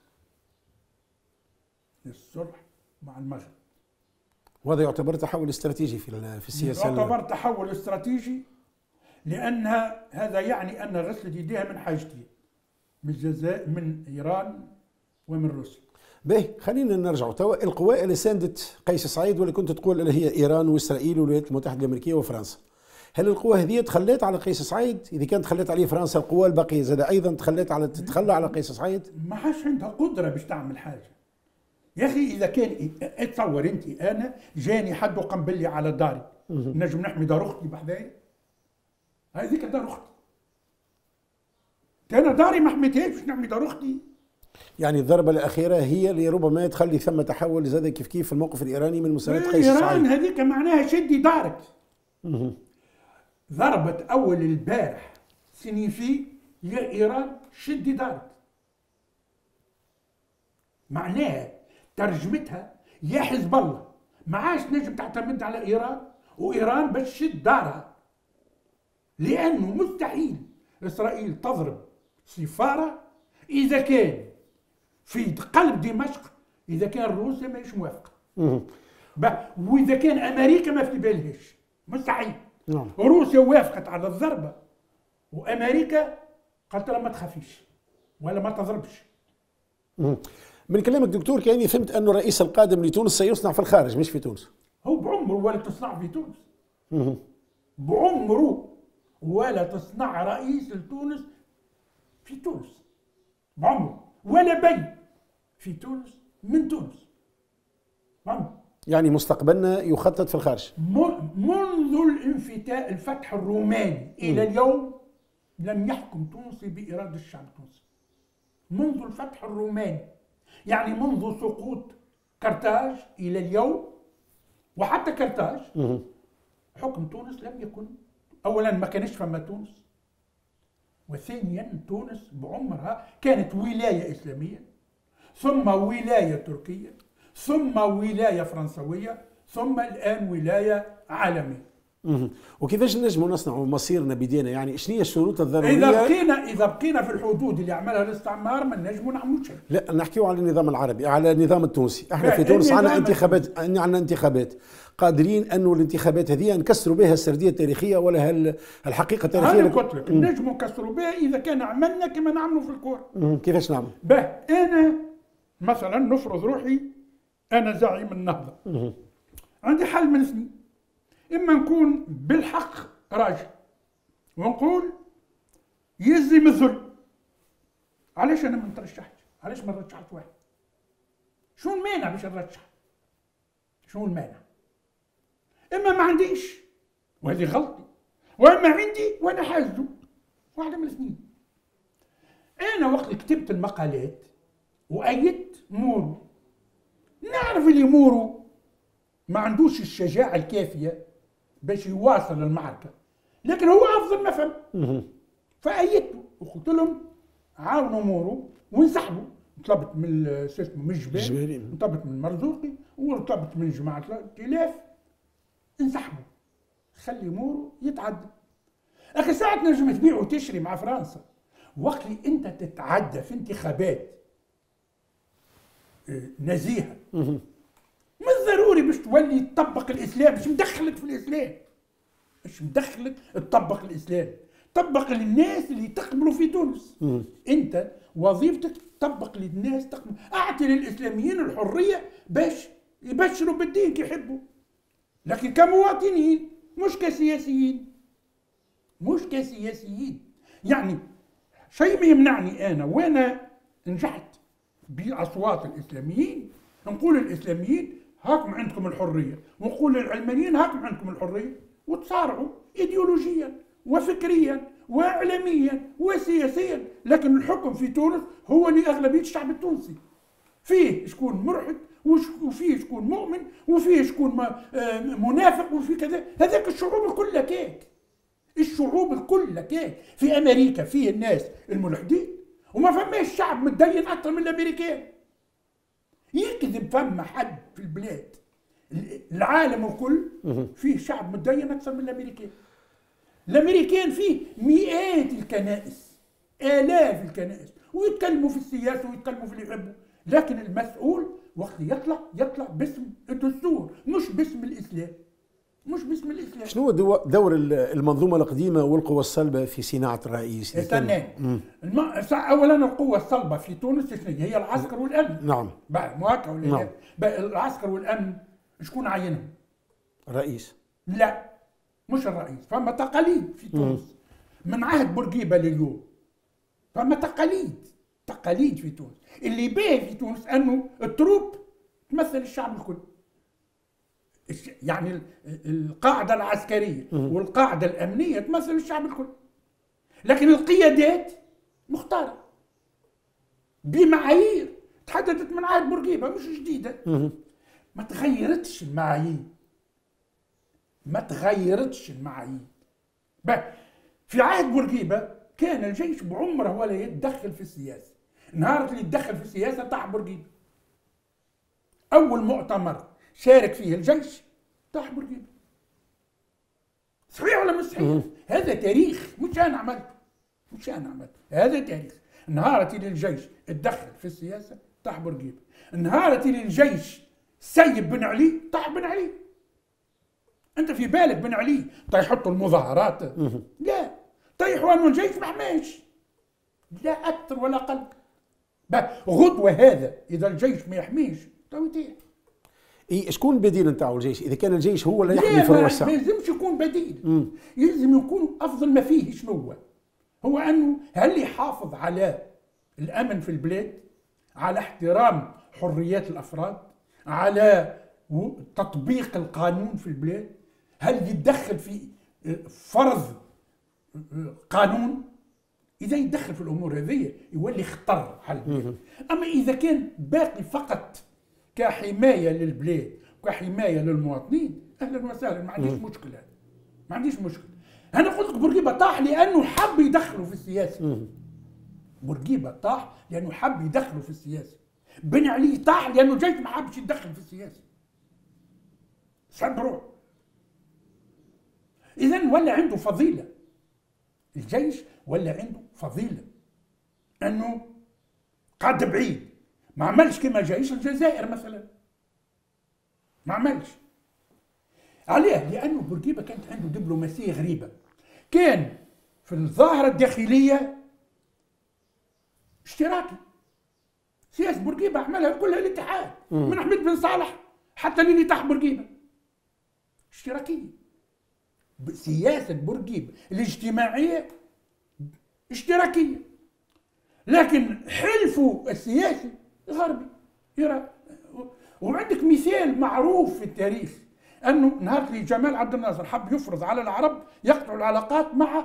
للصلح مع المغرب. وهذا يعتبر تحول استراتيجي في في السياسه. يعتبر تحول استراتيجي لانها هذا يعني ان غسلت يديها من حاجتين، من الجزائر من ايران ومن روسيا. باهي خلينا نرجعوا توا القوى اللي ساندت قيس سعيد واللي كنت تقول اللي هي ايران واسرائيل والولايات المتحده الامريكيه وفرنسا. هل القوى هذه تخلت على قيس سعيد؟ اذا كانت تخلت عليه فرنسا القوى الباقيه زاد ايضا تخلت على تتخلى على قيس سعيد؟ ما عادش عندها قدره باش تعمل حاجه. يا اخي اذا كان تصور انت انا جاني حد وقنبل لي على داري، نجم نحمي دار اختي بحذايا؟ هذيك دار اختي. انا داري ما حميتهاش باش نحمي دار اختي. يعني الضربه الاخيره هي اللي ربما تخلي ثم تحول زاد كيف كيف في الموقف الايراني من مساندة قيس سعيد. ايران هذيك معناها شدي دارك. ضربة أول البارح سينيفي يا إيران شدي دارك. معناها ترجمتها يا حزب الله ما عادش نجم تعتمد على إيران، وإيران باش تشد دارها، لأنه مستحيل إسرائيل تضرب سفارة إذا كان في قلب دمشق، إذا كان روسيا ماهيش موافقة، وإذا كان أمريكا ما في بالهاش، مستحيل. نعم. روسيا وافقت على الضربة وأمريكا قالت لها ما تخافيش ولا ما تضربش. من كلامك دكتور كأني فهمت أنه الرئيس القادم لتونس سيصنع في الخارج مش في تونس. هو بعمره ولا تصنع في تونس. بعمره ولا تصنع رئيس لتونس في تونس. بعمره ولا بي في تونس من تونس. بعمره. يعني مستقبلنا يخطط في الخارج. منذ الانفتاح الفتح الروماني إلى اليوم لم يحكم تونسي بإرادة الشعب التونسي. منذ الفتح الروماني، يعني منذ سقوط قرطاج إلى اليوم، وحتى قرطاج حكم تونس لم يكن، أولا ما كانش فما تونس، وثانيا تونس بعمرها كانت ولاية إسلامية، ثم ولاية تركية، ثم ولاية فرنسوية، ثم الآن ولاية عالمية. وكيفاش نجموا نصنعوا مصيرنا بدينا؟ يعني شنو هي الشروط الضروريه؟ اذا بقينا اذا بقينا في الحدود اللي عملها الاستعمار ما نجموا نعملوا شيء. لا، نحكيو على النظام العربي، على النظام التونسي. احنا في تونس عندنا انتخابات، عندنا انتخابات قادرين انه الانتخابات هذه نكسروا بها السرديه التاريخيه ولا الحقيقه التاريخيه؟ انا قلت لك نجموا نكسروا بها اذا كان عملنا كما نعملوا في الكوره. كيفاش نعمل؟ باه انا مثلا نفرض روحي انا زعيم النهضه، عندي حل من اثنين، اما نكون بالحق راجل ونقول يلزم الذل. علاش انا ما نترشحش؟ علاش ما نرشحش واحد؟ شو المانع باش نرشح؟ شو المانع؟ اما ما عنديش وهذه غلطي، واما عندي وانا حاجزه، واحده من الاثنين. انا وقت كتبت المقالات وايدت مورو، نعرف اللي مورو ما عندوش الشجاعه الكافيه باش يواصل المعركه، لكن هو افضل ما فهم. فايدته وقلت لهم عاونوا مورو وانسحبوا. طلبت من شو اسمه من الجبال، طلبت من المرزوقي وطلبت من جماعه الائتلاف، انسحبوا، خلي مورو يتعدى. اخي ساعة نجم تبيع وتشري مع فرنسا، وقت اللي انت تتعدى في انتخابات نزيهه مش ضروري باش تولي تطبق الاسلام، مش مدخلك في الاسلام، مش مدخلك تطبق الاسلام، طبق للناس اللي تقبلوا في تونس. انت وظيفتك تطبق للناس تقبل، اعطي للاسلاميين الحريه باش يبشروا بالدين كي يحبوا، لكن كمواطنين مش كسياسيين، مش كسياسيين. يعني شيء ما يمنعني انا وانا نجحت باصوات الاسلاميين نقول للاسلاميين هاكم عندكم الحريه، ونقول للعلمانيين هاكم عندكم الحريه، وتصارعوا ايديولوجيا وفكريا واعلاميا وسياسيا، لكن الحكم في تونس هو لاغلبيه الشعب التونسي. فيه شكون ملحد وفيه شكون مؤمن وفيه شكون منافق وفيه كذا، هذاك الشعوب الكل كيك، الشعوب الكل كيك. في امريكا فيه الناس الملحدين وما فماش شعب متدين اكثر من الامريكان. يكذب فما حد في البلاد العالم الكل فيه شعب متدين اكثر من الامريكان. الامريكان فيه مئات الكنائس، الاف الكنائس، ويتكلموا في السياسه ويتكلموا في اللي يحبوا، لكن المسؤول وقت يطلع يطلع باسم الدستور مش باسم الاسلام، مش باسم الاسلام. شنو دور المنظومه القديمه والقوى الصلبه في صناعه الرئيس؟ استنى، الم... اولا القوه الصلبه في تونس هي العسكر والامن. نعم. بعد مو هكا ولا نعم. العسكر والامن شكون عينهم؟ الرئيس. لا مش الرئيس، فما تقاليد في تونس مم. من عهد بورقيبه لليوم، فما تقاليد تقاليد في تونس. اللي باهي في تونس انه التروب تمثل الشعب الكل، يعني القاعده العسكريه والقاعده الامنيه تمثل الشعب الكل، لكن القيادات مختاره بمعايير تحددت من عهد بورقيبه، مش جديده، ما تغيرتش المعايير، ما تغيرتش المعايير. في عهد بورقيبه كان الجيش بعمره ولا يتدخل في السياسه، نهار اللي يتدخل في السياسه طاح بورقيبه. اول مؤتمر شارك فيه الجيش طاح بورقيبه. صحيح ولا مش صحيح؟ هذا تاريخ، مش انا عملته، مش انا عملته، هذا تاريخ. نهار اللي الجيش اتدخل في السياسه طاح بورقيبه، نهار اللي الجيش سيب بن علي طاح بن علي. انت في بالك بن علي تيحطوا المظاهرات؟ لا، طيحوا انه الجيش ما حماش، لا اكثر ولا اقل. غدوه هذا اذا الجيش ما يحميش تو يطيح. اي شكون البديل نتاعو الجيش؟ اذا كان الجيش هو اللي يحمي في الوسع ما يلزمش يكون بديل، مم. يلزم يكون افضل ما فيه. شنو هو؟ هو انه هل يحافظ على الامن في البلاد، على احترام حريات الافراد، على وتطبيق القانون في البلاد؟ هل يتدخل في فرض قانون؟ إذا يتدخل في الأمور هذه يولي خطر على البلاد. أما إذا كان باقي فقط كحماية للبلاد وكحماية للمواطنين، أهلا وسهلا، ما عنديش مشكلة، ما عنديش مشكلة. أنا قلت لك بورقيبة طاح لأنه حب يدخلوا في السياسة. بورقيبة طاح لأنه حب يدخلوا في السياسة. بن علي طاح لأنه الجيش ما حبش يتدخل في السياسة. صدروا. إذا ولا عنده فضيلة. الجيش ولا عنده فضيلة. أنه قعد بعيد. ما عملش كما جيش الجزائر مثلا. ما عملش. عليه؟ لأنه بورقيبة كانت عنده دبلوماسية غريبة. كان في الظاهرة الداخلية اشتراكي. سياسة بورقيبة عملها كلها الاتحاد من أحمد بن صالح حتى اللي تحت بورقيبة. اشتراكية. سياسة بورقيبة الاجتماعية اشتراكية. لكن حلفه السياسي غربي. يرى. وعندك مثال معروف في التاريخ أنه نهار اللي جمال عبد الناصر حب يفرض على العرب يقطعوا العلاقات مع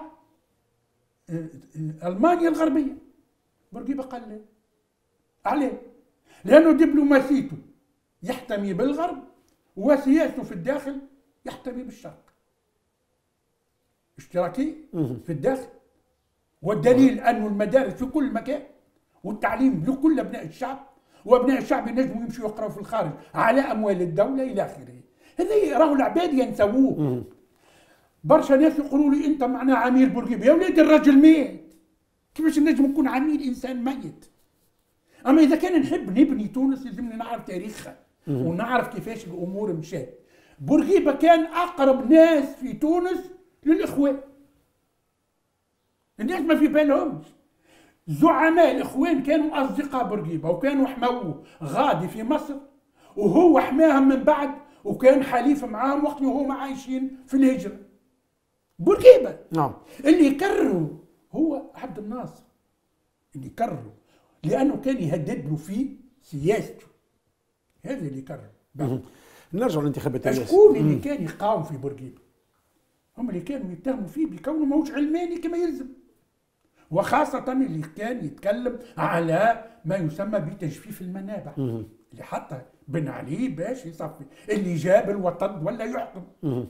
ألمانيا الغربية، بورقيبة قال لا. عليه؟ لأنه دبلوماسيته يحتمي بالغرب وسياسته في الداخل يحتمي بالشرق. اشتراكي في الداخل، والدليل أنه المدارس في كل مكان والتعليم لكل أبناء الشعب، وأبناء الشعب ينجموا يمشوا يقرأوا في الخارج على أموال الدولة إلى آخره. هذا راهو العباد ينسووه. برشا ناس يقولوا لي أنت معناه عميل بورقيبة. يا ولادي الرجل ميت، كيفاش نجم نكون عميل إنسان ميت؟ أما إذا كان نحب نبني تونس لازمني نعرف تاريخها ونعرف كيفاش الأمور مشات. بورقيبة كان أقرب ناس في تونس للإخوان. الناس ما في بالهمش. زعماء الإخوان كانوا أصدقاء بورقيبة وكانوا حموه غادي في مصر، وهو حماهم من بعد وكان حليف معاهم وقت وهم عايشين في الهجرة. بورقيبة. نعم. اللي يكرره هو عبد الناصر. اللي يكرره لأنه كان يهدد له في سياسته. هذا اللي يكرره. نرجع للانتخابات. شكون اللي كان يقاوم في بورقيبة؟ هم اللي كانوا يتهموا فيه بكونه ماهوش علماني كما يلزم، وخاصة اللي كان يتكلم على ما يسمى بتجفيف المنابع اللي حتى بن علي باش يصفي اللي جاب الوطن ولا يحكم.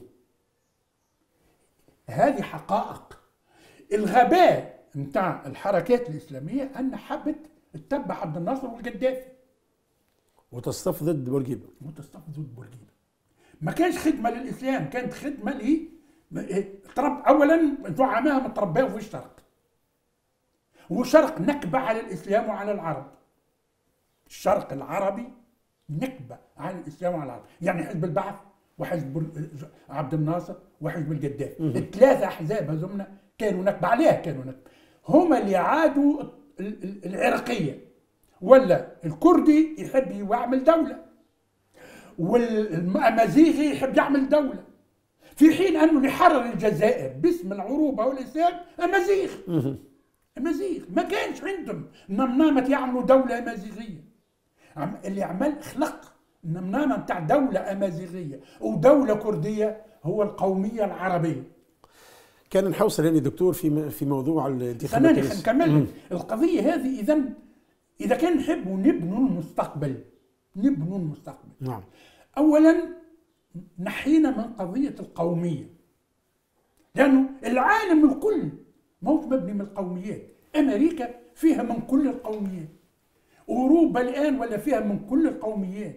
هذه حقائق. الغباء نتاع الحركات الإسلامية أن حبت تتبع عبد الناصر والقذافي وتصطف ضد بورقيبة. وتصطف ضد بورقيبة. ما كانش خدمة للإسلام، كانت خدمة ل ترب. أولا زعمائهم تربوا في الشرق، والشرق نكبة على الإسلام وعلى العرب. الشرق العربي نكبة على الإسلام وعلى العرب. يعني حزب البعث وحزب عبد الناصر وحزب القذافي، الثلاثة أحزاب هذوما كانوا نكبة. عليه كانوا نكبة؟ هما اللي عادوا العرقية. ولا الكردي يحب يعمل دولة، والأمازيغي يحب يعمل دولة، في حين أنه اللي حرر الجزائر باسم العروبة والإسلام أمازيغ. أمازيغ ما كانش عندهم نمنامة يعملوا دولة أمازيغية. اللي عمل خلق النمنامة بتاع دولة أمازيغية ودولة كردية هو القومية العربية. كان نحوصل يعني دكتور في في موضوع الانتخابات. خلينا نكمل القضية هذه. إذا إذا كان نحبوا نبنوا المستقبل، نبنوا المستقبل. نعم. أولا نحينا من قضية القومية، لأنه العالم الكل موت مبني من القوميات. أمريكا فيها من كل القوميات، أوروبا الآن ولا فيها من كل القوميات.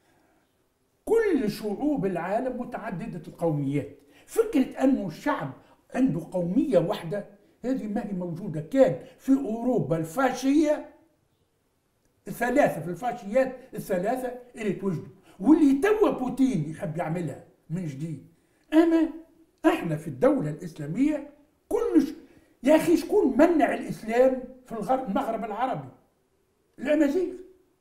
كل شعوب العالم متعددة القوميات. فكرة أنه الشعب عنده قومية واحدة هذه ما هي موجودة. كان في أوروبا الفاشية الثلاثة، في الفاشيات الثلاثة اللي توجدوا، واللي توا بوتين يحب يعملها من جديد. أما احنا في الدولة الإسلامية كل ش... يا أخي شكون منع الإسلام في الغرب المغرب العربي؟ الأمازيغ.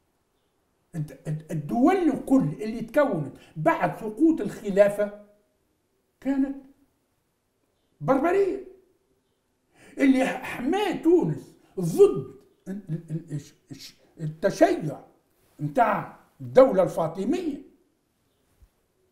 الدول الكل اللي تكونت بعد سقوط الخلافة كانت بربرية. اللي حماه تونس ضد التشيع نتاع الدولة الفاطمية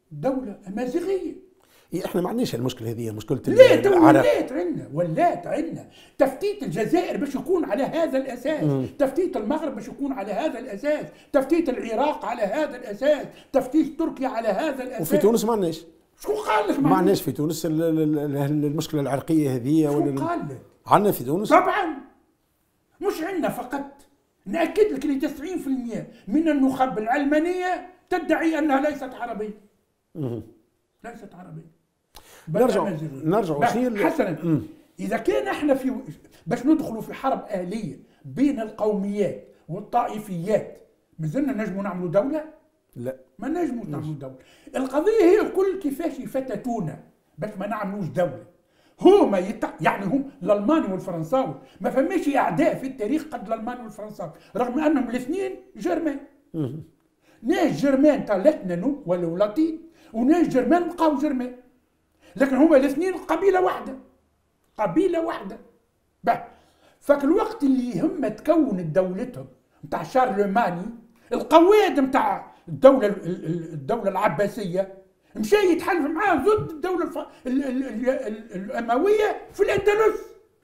دولة أمازيغية. إيه احنا ما عندناش المشكله هذه، مشكله لا تو العرب. ولات عندنا ولات عندنا تفتيت الجزائر باش يكون على هذا الاساس، مم. تفتيت المغرب باش يكون على هذا الاساس، تفتيت العراق على هذا الاساس، تفتيت تركيا على هذا الاساس. وفي تونس ما عندناش. شكون قال لك ما عندناش في تونس المشكله العرقيه هذه؟ شكون قال لك؟ عندنا في تونس طبعا، مش عندنا فقط، ناكد لك ان تسعين بالمئة من النخب العلمانيه تدعي انها ليست عربيه. مم. ليست عربيه. نرجع نرجع حسنا، مم. اذا كان احنا في باش ندخلوا في حرب اهليه بين القوميات والطائفيات، مازلنا نجموا نعملوا دوله؟ لا، ما نجموا نعملوا دوله. القضيه هي الكل كيفاش يفتتونا باش ما نعملوش دوله. هما يتع... يعني هم الالماني والفرنساوي ما فماش اعداء في التاريخ قد الالماني والفرنساوي، رغم انهم الاثنين جرمان. مم. ناس جرمان تاع لاتنانو ولا لاتين، وناس جرمان بقاو جرمان، لكن هما الاثنين قبيله واحده، قبيله واحده. بقى فك الوقت اللي هم تكونت دولتهم نتاع شارلماني، القواد نتاع الدوله الدوله العباسيه مشى يتحالف معاه ضد الدوله الف... ال... ال... ال... ال... الامويه في الاندلس،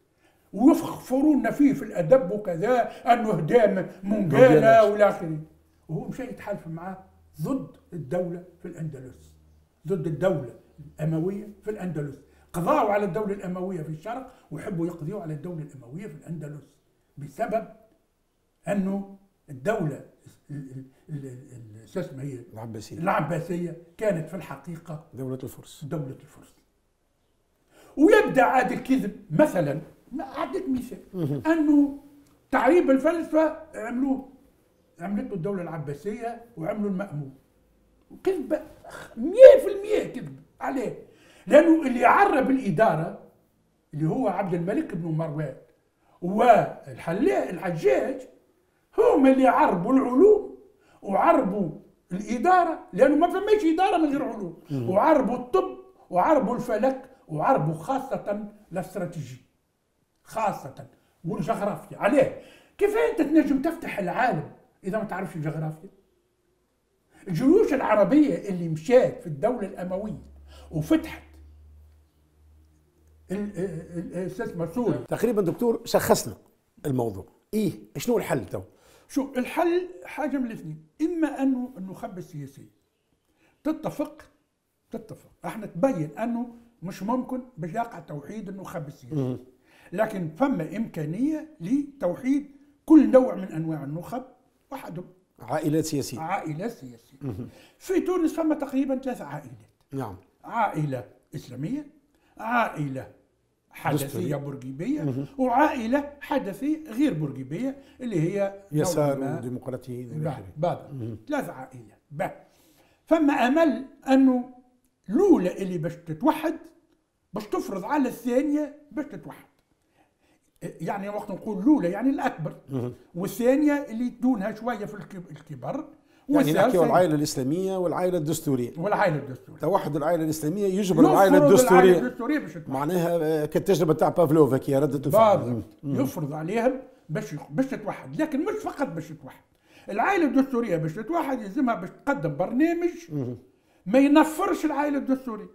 ويفخرون فيه في الادب وكذا انه هدام منقاله والى اخره، وهو مشى يتحالف معاه ضد الدوله في الاندلس، ضد الدوله الأموية في الأندلس. قضاوا على الدولة الأموية في الشرق ويحبوا يقضيوا على الدولة الأموية في الأندلس بسبب أنه الدولة شو اسمها هي؟ العباسية. العباسية كانت في الحقيقة دولة الفرس. دولة الفرس. ويبدأ عاد الكذب، مثلا أعطيك مثال أنه تعريب الفلسفة عملوه عملته الدولة العباسية وعملوا المأمون. كذب مئة بالمئة كذب عليه، لأنه اللي عرب الإدارة اللي هو عبد الملك بن مروان والحلاق الحجاج هم اللي عربوا العلوم وعربوا الإدارة، لأنه ما فماش إدارة من غير علوم، وعربوا الطب وعربوا الفلك وعربوا خاصة الاستراتيجي خاصة والجغرافيا. عليه كيف أنت تنجم تفتح العالم إذا ما تعرفش الجغرافيا؟ الجيوش العربية اللي مشات في الدولة الأموية وفتحت استثمار سوريا. تقريبا دكتور شخصنا الموضوع، ايه شنو الحل تو؟ شو الحل؟ حاجة من الاثنين، إما أنه النخبة السياسية تتفق تتفق احنا تبين أنه مش ممكن باش يقع توحيد النخبة السياسية، لكن فما إمكانية لتوحيد كل نوع من أنواع النخب وحدهم. عائلات سياسية. عائلات سياسية. في تونس فما تقريبا ثلاث عائلات. نعم. عائلة إسلامية، عائلة حدثية بورقيبية، وعائلة حدثية غير بورقيبية اللي هي يسار وديمقراطيين. بعض ثلاث عائلات. فما أمل أنه الأولى اللي باش تتوحد باش تفرض على الثانية باش تتوحد. يعني وقت نقول الأولى يعني الأكبر، والثانية اللي دونها شوية في الكبر، يعني نحكيو العائلة الإسلامية والعائلة الدستورية. والعائلة الدستورية. توحد العائلة الإسلامية يجبر العائلة الدستورية. العائلة الدستورية باش تتوحد. معناها كالتجربة تاع بافلوف هي ردة الفعل. يفرض عليهم باش باش تتوحد، لكن مش فقط باش تتوحد. العائلة الدستورية باش تتوحد يلزمها باش تقدم برنامج ما ينفرش العائلة الدستورية.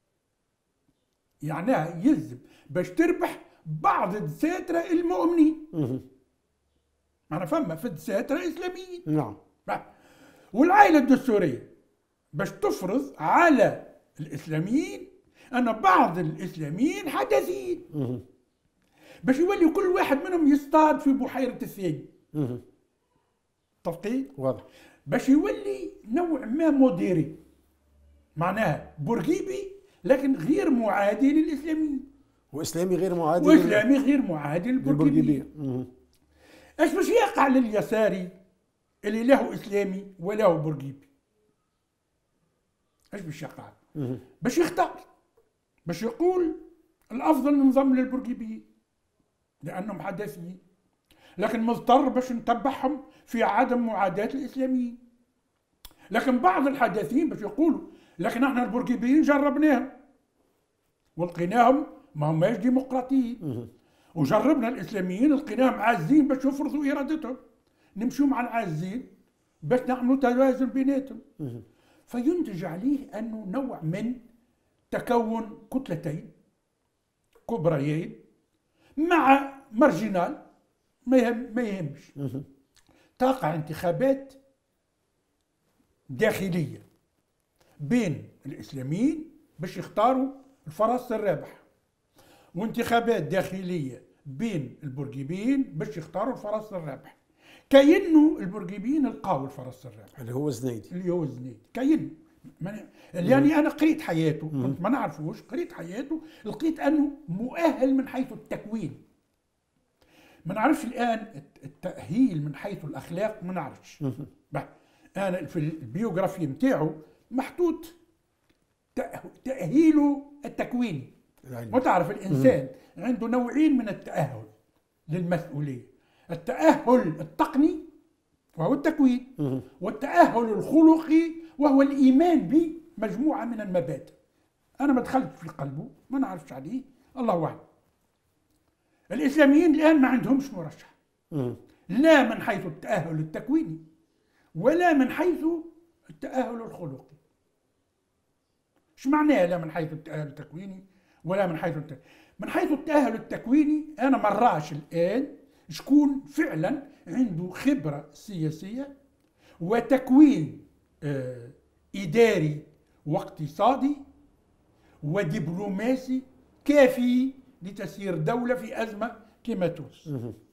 يعني يلزم باش تربح بعض الدساترة المؤمنين. أنا فما في الدساترة إسلاميين. نعم. والعائلة الدستورية باش تفرض على الإسلاميين أن بعض الإسلاميين حدثيين. باش يولي كل واحد منهم يصطاد في بحيرة الثاني. تفقيه؟ واضح. باش يولي نوع ما موديري. معناها بورقيبي لكن غير معادي للإسلاميين. وإسلامي غير معادي. وإسلامي غير معادي للبورقيبية. ايش باش يقع لليساري اللي له إسلامي وله بورقيبي؟ ايش باش يقع؟ باش يختار، باش يقول الأفضل ننضم للبورقيبيين لأنهم حداثيين، لكن مضطر باش نتبعهم في عدم معاداة الإسلاميين. لكن بعض الحداثيين باش يقولوا لكن احنا البورقيبيين جربناهم ولقيناهم ما هماش ديمقراطيين، وجربنا الإسلاميين لقيناهم عازين باش يفرضوا إرادتهم، نمشوا مع العازين باش نعملوا توازن بيناتهم. فينتج عليه أنه نوع من تكون كتلتين كبريين مع مارجينال ما يهم ما يهمش. تقع انتخابات داخلية بين الإسلاميين باش يختاروا الفرس الرابح، وانتخابات داخلية بين البورقيبيين باش يختاروا الفرس الرابح. كأنه البورقيبيين لقاو الفرس الرابح اللي هو الزنيدي اللي هو الزنيدي. كأنه يعني أنا قريت حياته، كنت ما نعرفوش، قريت حياته لقيت أنه مؤهل من حيث التكوين. ما نعرفش الآن التأهيل من حيث الأخلاق، ما نعرفش. أنا في البيوغرافي نتاعو محطوط تأهيله التكويني. وتعرف الإنسان عنده نوعين من التأهل للمسؤولية: التأهل التقني وهو التكوين، والتأهل الخلقي وهو الإيمان بمجموعة من المبادئ. أنا ما دخلت في قلبه، ما نعرفش عليه، الله أعلم. الإسلاميين الآن ما عندهمش مرشح، لا من حيث التأهل التكويني ولا من حيث التأهل الخلقي. ايش معناه لا من حيث التأهل التكويني ولا من حيث التأهل؟ من حيث التأهل التكويني أنا ما نراش الآن شكون فعلا عنده خبرة سياسية وتكوين آه إداري واقتصادي ودبلوماسي كافي لتسيير دولة في أزمة كما تونس،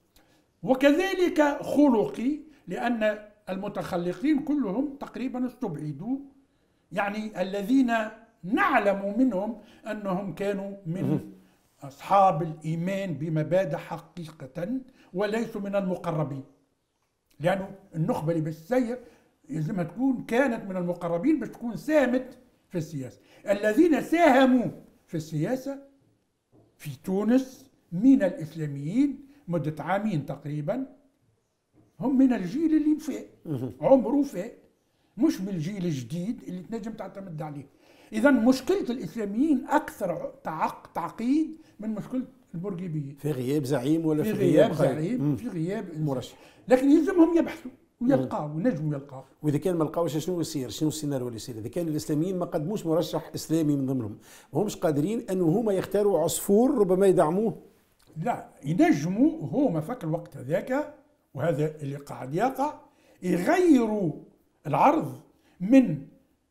وكذلك خلقي، لأن المتخلقين كلهم تقريبا استبعدوا، يعني الذين نعلم منهم أنهم كانوا من أصحاب الإيمان بمبادئ حقيقة وليسوا من المقربين، لأنه النخبة اللي بالسير لازمها تكون كانت من المقربين باش تكون ساهمت في السياسة. الذين ساهموا في السياسة في تونس من الإسلاميين مدة عامين تقريبا هم من الجيل اللي فاق، عمره فاق، مش من الجيل الجديد اللي تنجم تعتمد عليه. إذا مشكلة الإسلاميين أكثر تعق تعقيد من مشكلة البورقيبيين، في غياب زعيم ولا في, في غياب غياب زعيم، في غياب مرشح، لكن يلزمهم يبحثوا ويلقاوا ونجموا يلقاوا. واذا كان ما لقاوش شنو يصير؟ شنو السيناريو اللي يصير؟ اذا كان الاسلاميين ما قدموش مرشح اسلامي من ضمنهم، وهمش قادرين انه هما يختاروا عصفور ربما يدعموه؟ لا، ينجموا هما فك الوقت هذاك، وهذا اللي قاعد يقع، يغيروا العرض من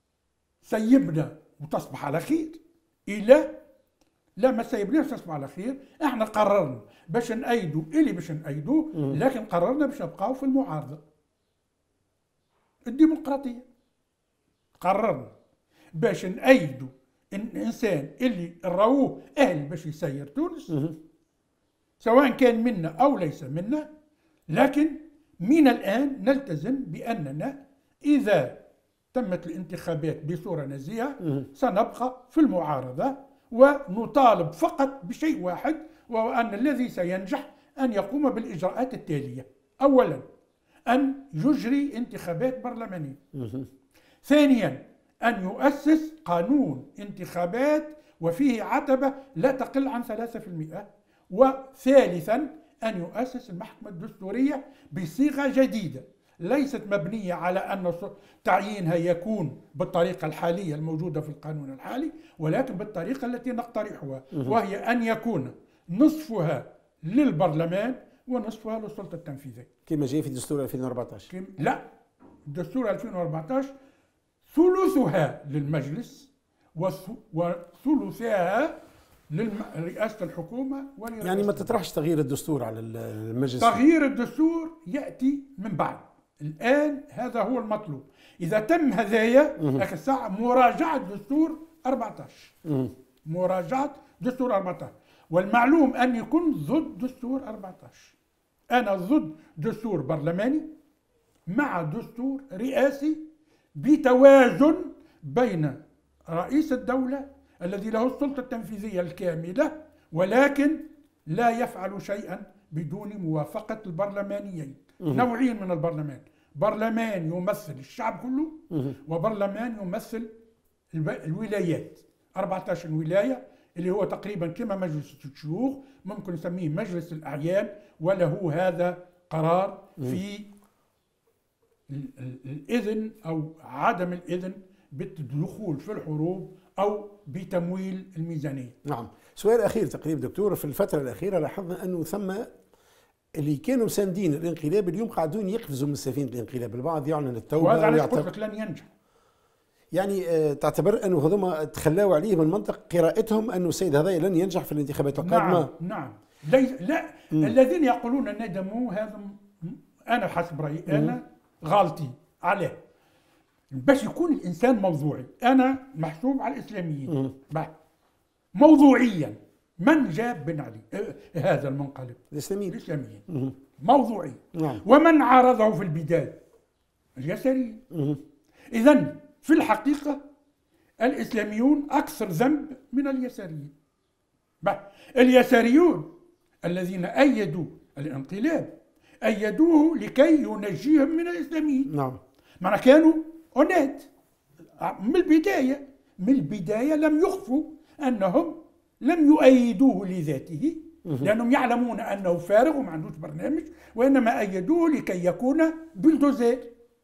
سيبنا وتصبح على خير الى لا ما سيبناش تصبح على خير، احنا قررنا باش نأيدوا اللي باش نأيدوه، لكن قررنا باش نبقاو في المعارضه الديمقراطيه. قررنا باش نأيدوا الانسان اللي راوه اهل باش يسير تونس، سواء كان منا او ليس منا، لكن من الان نلتزم باننا اذا تمت الانتخابات بصوره نزيهه سنبقى في المعارضه، ونطالب فقط بشيء واحد، وهو ان الذي سينجح ان يقوم بالاجراءات التاليه: اولا ان يجري انتخابات برلمانيه، ثانيا ان يؤسس قانون انتخابات وفيه عتبه لا تقل عن ثلاثة بالمئة، وثالثا ان يؤسس المحكمه الدستوريه بصيغه جديده ليست مبنيه على ان تعيينها يكون بالطريقه الحاليه الموجوده في القانون الحالي، ولكن بالطريقه التي نقترحها، وهي ان يكون نصفها للبرلمان ونصفها للسلطه التنفيذيه كما جاء في دستور ألفين وأربعطاش. لا، دستور ألفين وأربعطاش ثلثها للمجلس وثلثها لرئاسة الحكومة. يعني ما تطرحش تغيير الدستور على المجلس؟ تغيير الدستور يأتي من بعد، الآن هذا هو المطلوب. إذا تم هذايا هذيك الساعة مراجعة دستور أربعطاش، مراجعة دستور أربعطاش، والمعلوم أن يكون ضد دستور أربعطاش. أنا ضد دستور برلماني مع دستور رئاسي بتوازن بين رئيس الدولة الذي له السلطة التنفيذية الكاملة، ولكن لا يفعل شيئا بدون موافقة البرلمانيين. نوعين من البرلمان: برلمان يمثل الشعب كله، وبرلمان يمثل الولايات، أربعطاش ولاية، اللي هو تقريبا كما مجلس الشيوخ، ممكن نسميه مجلس الأعيان، وله هذا قرار في الإذن أو عدم الإذن بالدخول في الحروب أو بتمويل الميزانية. نعم. سؤال أخير تقريبا دكتور، في الفترة الأخيرة لاحظنا أنه ثم اللي كانوا مساندين الانقلاب اليوم قاعدون يقفزوا من سفينة الانقلاب، البعض يعلن التوبة وهذا علاش قلت لك لن ينجح. يعني آه تعتبر أنه هذوما تخلاوا عليه من منطق قراءتهم أنه السيد هذا لن ينجح في الانتخابات القادمة؟ نعم نعم. ليس لا م. الذين يقولون ندموا هذا أنا حسب رأيي أنا غلطي عليه. باش يكون الإنسان موضوعي، أنا محسوب على الإسلاميين موضوعيا. من جاب بن علي آه هذا المنقلب؟ الإسلاميين. الإسلاميين موضوعي. نعم. ومن عارضه في البداية؟ اليساريين. إذن في الحقيقة الإسلاميون أكثر ذنب من اليساريين. اليساريون الذين أيدوا الانقلاب أيدوه لكي ينجيهم من الإسلاميين. نعم. معنى كانوا أونات من البداية. من البداية لم يخفوا أنهم لم يؤيدوه لذاته، لأنهم يعلمون أنه فارغ وما عندوش برنامج، وإنما أيدوه لكي يكون بلدوزير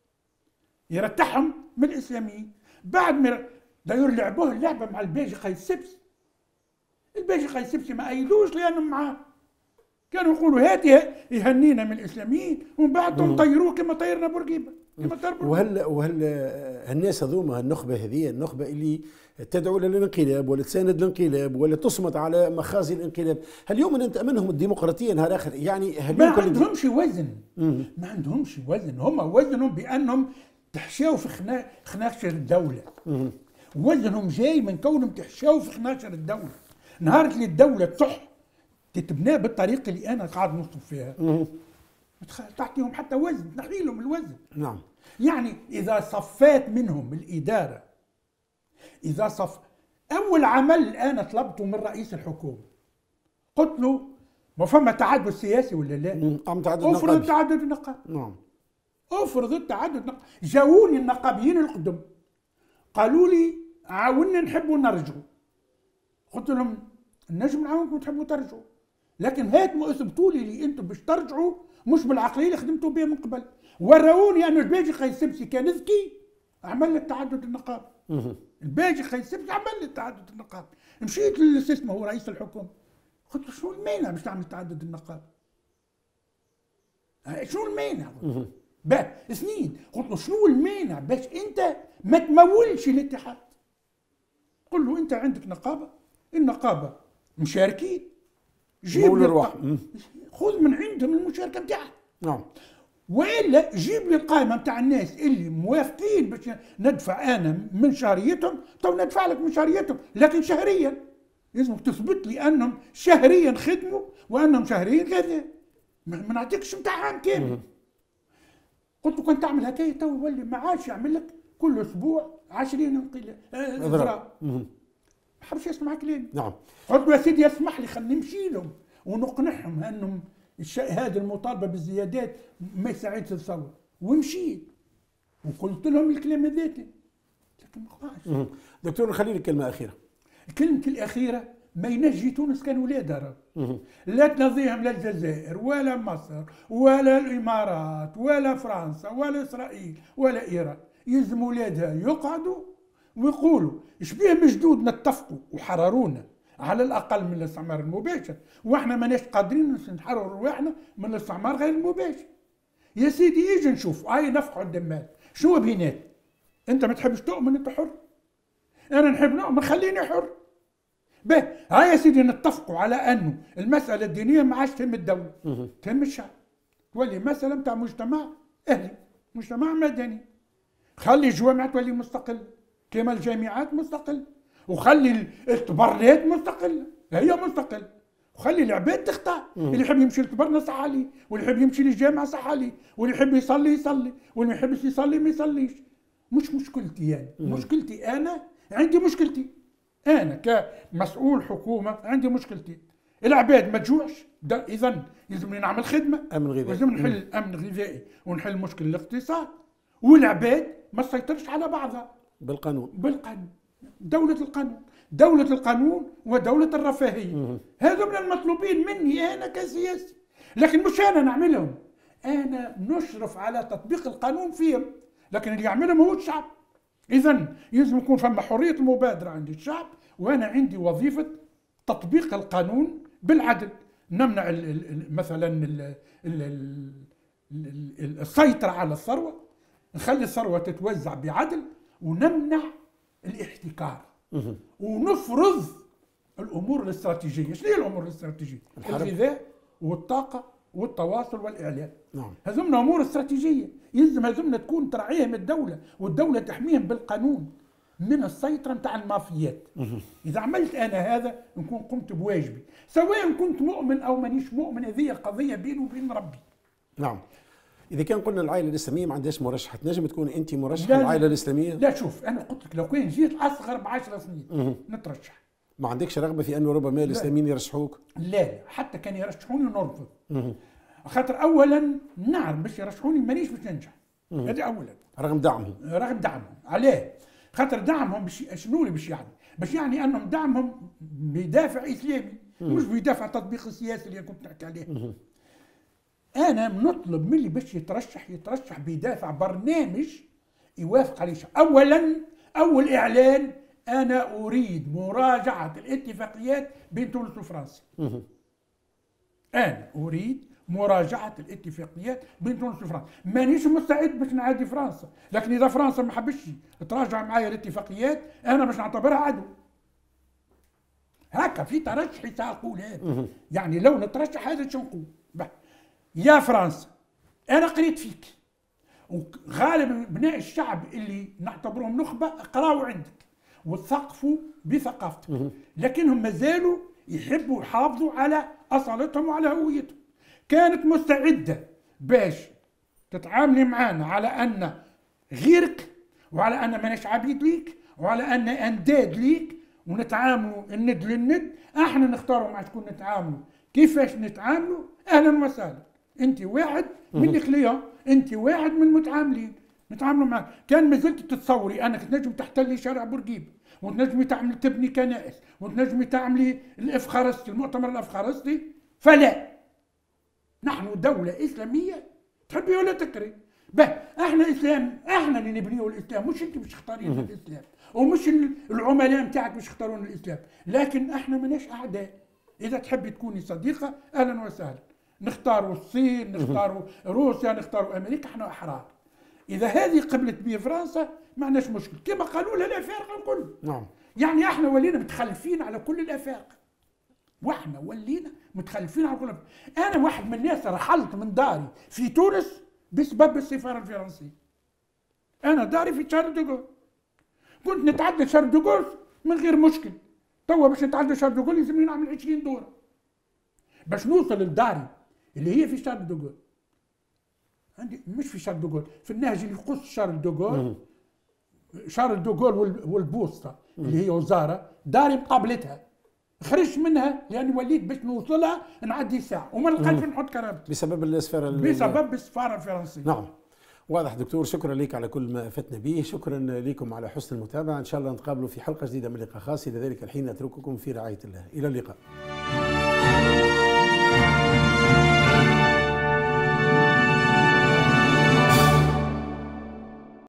يرتحهم من الإسلاميين. بعد ما داير لعبوه اللعبة مع الباجي قايد سبس. الباجي قايد سبس ما أيدوش لأنهم معاه كانوا يقولوا هاتي يهنينا من الإسلاميين، ومن بعد نطيروه كما طيرنا بورقيبة. وهل وهل الناس هذوما النخبة هذه النخبة اللي تدعو للانقلاب ولا تساند الانقلاب ولا تصمت على مخازي الانقلاب، هل يوم أن تأمنهم الديمقراطية نهار آخر؟ يعني هل ما عندهمش وزن. ما عندهمش وزن. هم وزنهم بأنهم تحشاو في خنا... خناشر الدولة. وزنهم جاي من كونهم تحشاو في خناشر الدولة. نهار اللي الدولة تصح تتبنى بالطريقة اللي أنا قاعد نوصف فيها، ما تعطيهم حتى وزن، تنحي لهم الوزن. نعم. يعني إذا صفات منهم الإدارة، إذا صف أول عمل أنا طلبته من رئيس الحكومة قلت له ما فما تعدد سياسي ولا لا؟ أم تعدد أفرض التعدد النقابي. نعم. أفرض التعدد النقابي. جاوني النقابيين القدم قالوا لي عاونا نحبوا نرجعوا. قلت لهم نجم نعاونكم تحبوا ترجعوا، لكن هاتوا اثبتوا لي اللي انتم باش ترجعوا مش بالعقليه اللي خدمتوا بها من قبل. وراوني ان الباجي قايد سبسي كان ذكي عمل لك تعدد النقابي. الباجي قايد سبسي عمل لي تعدد النقابي. مشيت للسيستم هو رئيس الحكومه قلت له شنو المانع باش تعمل تعدد النقابي؟ شنو المانع؟ باه سنين قلت له شنو المانع باش انت ما تمولش الاتحاد؟ قل له انت عندك نقابه، النقابه مشاركين، جيب لي خذ من عندهم المشاركه نتاعها. نعم. والا جيب لي القائمه نتاع الناس اللي موافقين باش ندفع انا من شهريتهم، تو ندفع لك من شهريتهم لكن شهريا. لازم تثبت لي انهم شهريا خدموا وانهم شهريا كذا، ما نعطيكش نتاع عام كامل. قلت له كنت تعمل هكايا تو يولي ما عادش يعمل لك كل اسبوع عشرين انقلاب اضراب. ما حبش يسمع كلامي. نعم. قلت له يا سيدي اسمح لي خليني نمشي لهم ونقنعهم انهم هذه المطالبه بالزيادات ما يساعدش الثوره، ومشيت وقلت لهم الكلام هذاك، لكن ما قطعش. دكتور نخلي لك كلمه اخيره. كلمتي الاخيره ما ينجي تونس كان ولادها، لا تنظيهم لا الجزائر ولا مصر ولا الامارات ولا فرنسا ولا اسرائيل ولا ايران، يلزم ولادها يقعدوا ويقولوا ايش بيه مجدودنا اتفقوا وحررونا على الاقل من الاستعمار المباشر، واحنا ماناش قادرين نحرروا رواحنا من الاستعمار غير المباشر. يا سيدي اجي نشوف اي نفقعوا الدمات شنو بينات؟ انت ما تحبش تؤمن انت حر، انا نحب نؤمن خليني حر. به ها يا سيدي نتفقوا على انه المساله الدينيه ما عادش تهم الدوله، تهم الشعب، تولي مساله نتاع مجتمع اهلي، مجتمع مدني. خلي الجوامع تولي مستقل كما الجامعات مستقل، وخلي التبرات مستقله، هي مستقل، وخلي العباد تختار. اللي يحب يمشي للتبر صح عليه، واللي يحب يمشي للجامعه صح عليه، واللي يحب يصلي يصلي، واللي ما يحبش يصلي ما يصليش. مش مشكلتي يعني، مشكلتي انا، عندي مشكلتي انا كمسؤول حكومه، عندي مشكلتي. العباد ما تجوعش، اذا يلزمني نعمل خدمه امن غذائي، لازم نحل الامن الغذائي ونحل مشكل الاقتصاد، والعباد ما تسيطرش على بعضها بالقانون. بالقانون، دولة القانون، دولة القانون ودولة الرفاهية. هذا من المطلوبين مني أنا كسياسي، لكن مش أنا نعملهم، أنا نشرف على تطبيق القانون فيهم، لكن اللي يعملهم هو الشعب. إذا يلزم يكون فما حرية المبادرة عند الشعب، وأنا عندي وظيفة تطبيق القانون بالعدل. نمنع ال ال مثلا ال ال ال السيطرة على الثروة، نخلي الثروة تتوزع بعدل، ونمنع الاحتكار، ونفرض الأمور الاستراتيجية. شنو هي الأمور الاستراتيجية؟ الغذاء والطاقة والتواصل والإعلام. نعم. هذومنا أمور استراتيجية يلزم هذومنا تكون ترعيهم الدولة، والدولة تحميهم بالقانون من السيطرة نتاع المافيات. إذا عملت أنا هذا نكون قمت بواجبي، سواء كنت مؤمن أو مانيش مؤمن. هذه قضية بيني وبين ربي. نعم. إذا كان قلنا العائلة الإسلامية ما عندهاش مرشح، تنجم تكون أنت مرشح العائلة الإسلامية؟ لا، شوف أنا قلت لك لو كان جيت أصغر بعشر سنين نترشح. ما عندكش رغبة في أنه ربما الإسلاميين يرشحوك؟ لا، حتى كان يرشحوني نرفض. خاطر أولا نعرف باش يرشحوني مانيش باش ننجح. هذه أولا. رغم دعمهم. رغم دعمهم. علاه؟ خاطر دعمهم باش شنو اللي باش يعني؟ باش يعني أنهم دعمهم بدافع إسلامي، مش بدافع تطبيق السياسي اللي كنت نحكي عليه. أنا نطلب من اللي باش يترشح يترشح بدافع برنامج يوافق عليه. أولا أول إعلان، أنا أريد مراجعة الاتفاقيات بين تونس وفرنسا. أنا أريد مراجعة الاتفاقيات بين تونس وفرنسا. مانيش مستعد باش نعادي فرنسا، لكن إذا فرنسا ما حبش تراجع معايا الاتفاقيات أنا باش نعتبرها عدو. هكا في ترشحي سأقول هذا. يعني لو نترشح هذا شو نقول؟ يا فرنسا أنا قريت فيك، وغالب ابناء الشعب اللي نعتبرهم نخبة قراوا عندك وثقفوا بثقافتك، لكنهم مازالوا يحبوا يحافظوا على أصالتهم وعلى هويتهم. كانت مستعدة باش تتعاملي معانا على أن غيرك، وعلى أن ماناش عبيد ليك، وعلى أن أنداد ليك، ونتعاملوا الند للند. احنا نختاروا مع شكون نتعاملوا، كيفاش نتعاملوا. أهلا وسهلا، أنت واحد من الكليون، أنت واحد من المتعاملين، نتعاملوا معك. كان ما زلت تتصوري أنك تنجم تحتلي شارع بورقيبة، وتنجمي تعملي تبني كنائس، وتنجمي تعملي الافخارستي، المؤتمر الافخارستي، فلا. نحن دولة إسلامية، تحبي ولا تكري. به احنا إسلام، احنا اللي نبنيه الإسلام، مش أنت باش تختارين الإسلام، ومش العملاء نتاعك باش يختارون الإسلام، لكن احنا ماناش أعداء. إذا تحبي تكوني صديقة أهلا وسهلا. نختاروا الصين، نختاروا روسيا، نختاروا أمريكا، احنا أحرار. إذا هذه قبلت به فرنسا ما عندناش مشكل، كما قالوا لها الأفارقة الكل. نعم. يعني احنا ولينا متخلفين على كل الأفارقة. واحنا ولينا متخلفين على كل الأفارقة. أنا واحد من الناس رحلت من داري في تونس بسبب السفارة الفرنسية. أنا داري في شارل دوغول. كنت نتعدى شارل دوغول من غير مشكل. توا باش نتعدى شارل دوغول لازمني نعمل عشرين دورة باش نوصل لداري اللي هي في شارل دوغول. عندي مش في شارل دوغول، في النهج اللي يقص شارل دوغول. شارل دوغول والبوسطة اللي هي وزارة، داري مقابلتها. خرجت منها لأني وليت باش نوصلها نعدي ساعة وما لقيتش نحط كرامتي بسبب السفارة بسبب السفارة الفرنسية. نعم. واضح دكتور، شكرا لك على كل ما فتنا به، شكرا لكم على حسن المتابعة. إن شاء الله نتقابلوا في حلقة جديدة من لقاء خاص. إلى ذلك الحين أترككم في رعاية الله، إلى اللقاء.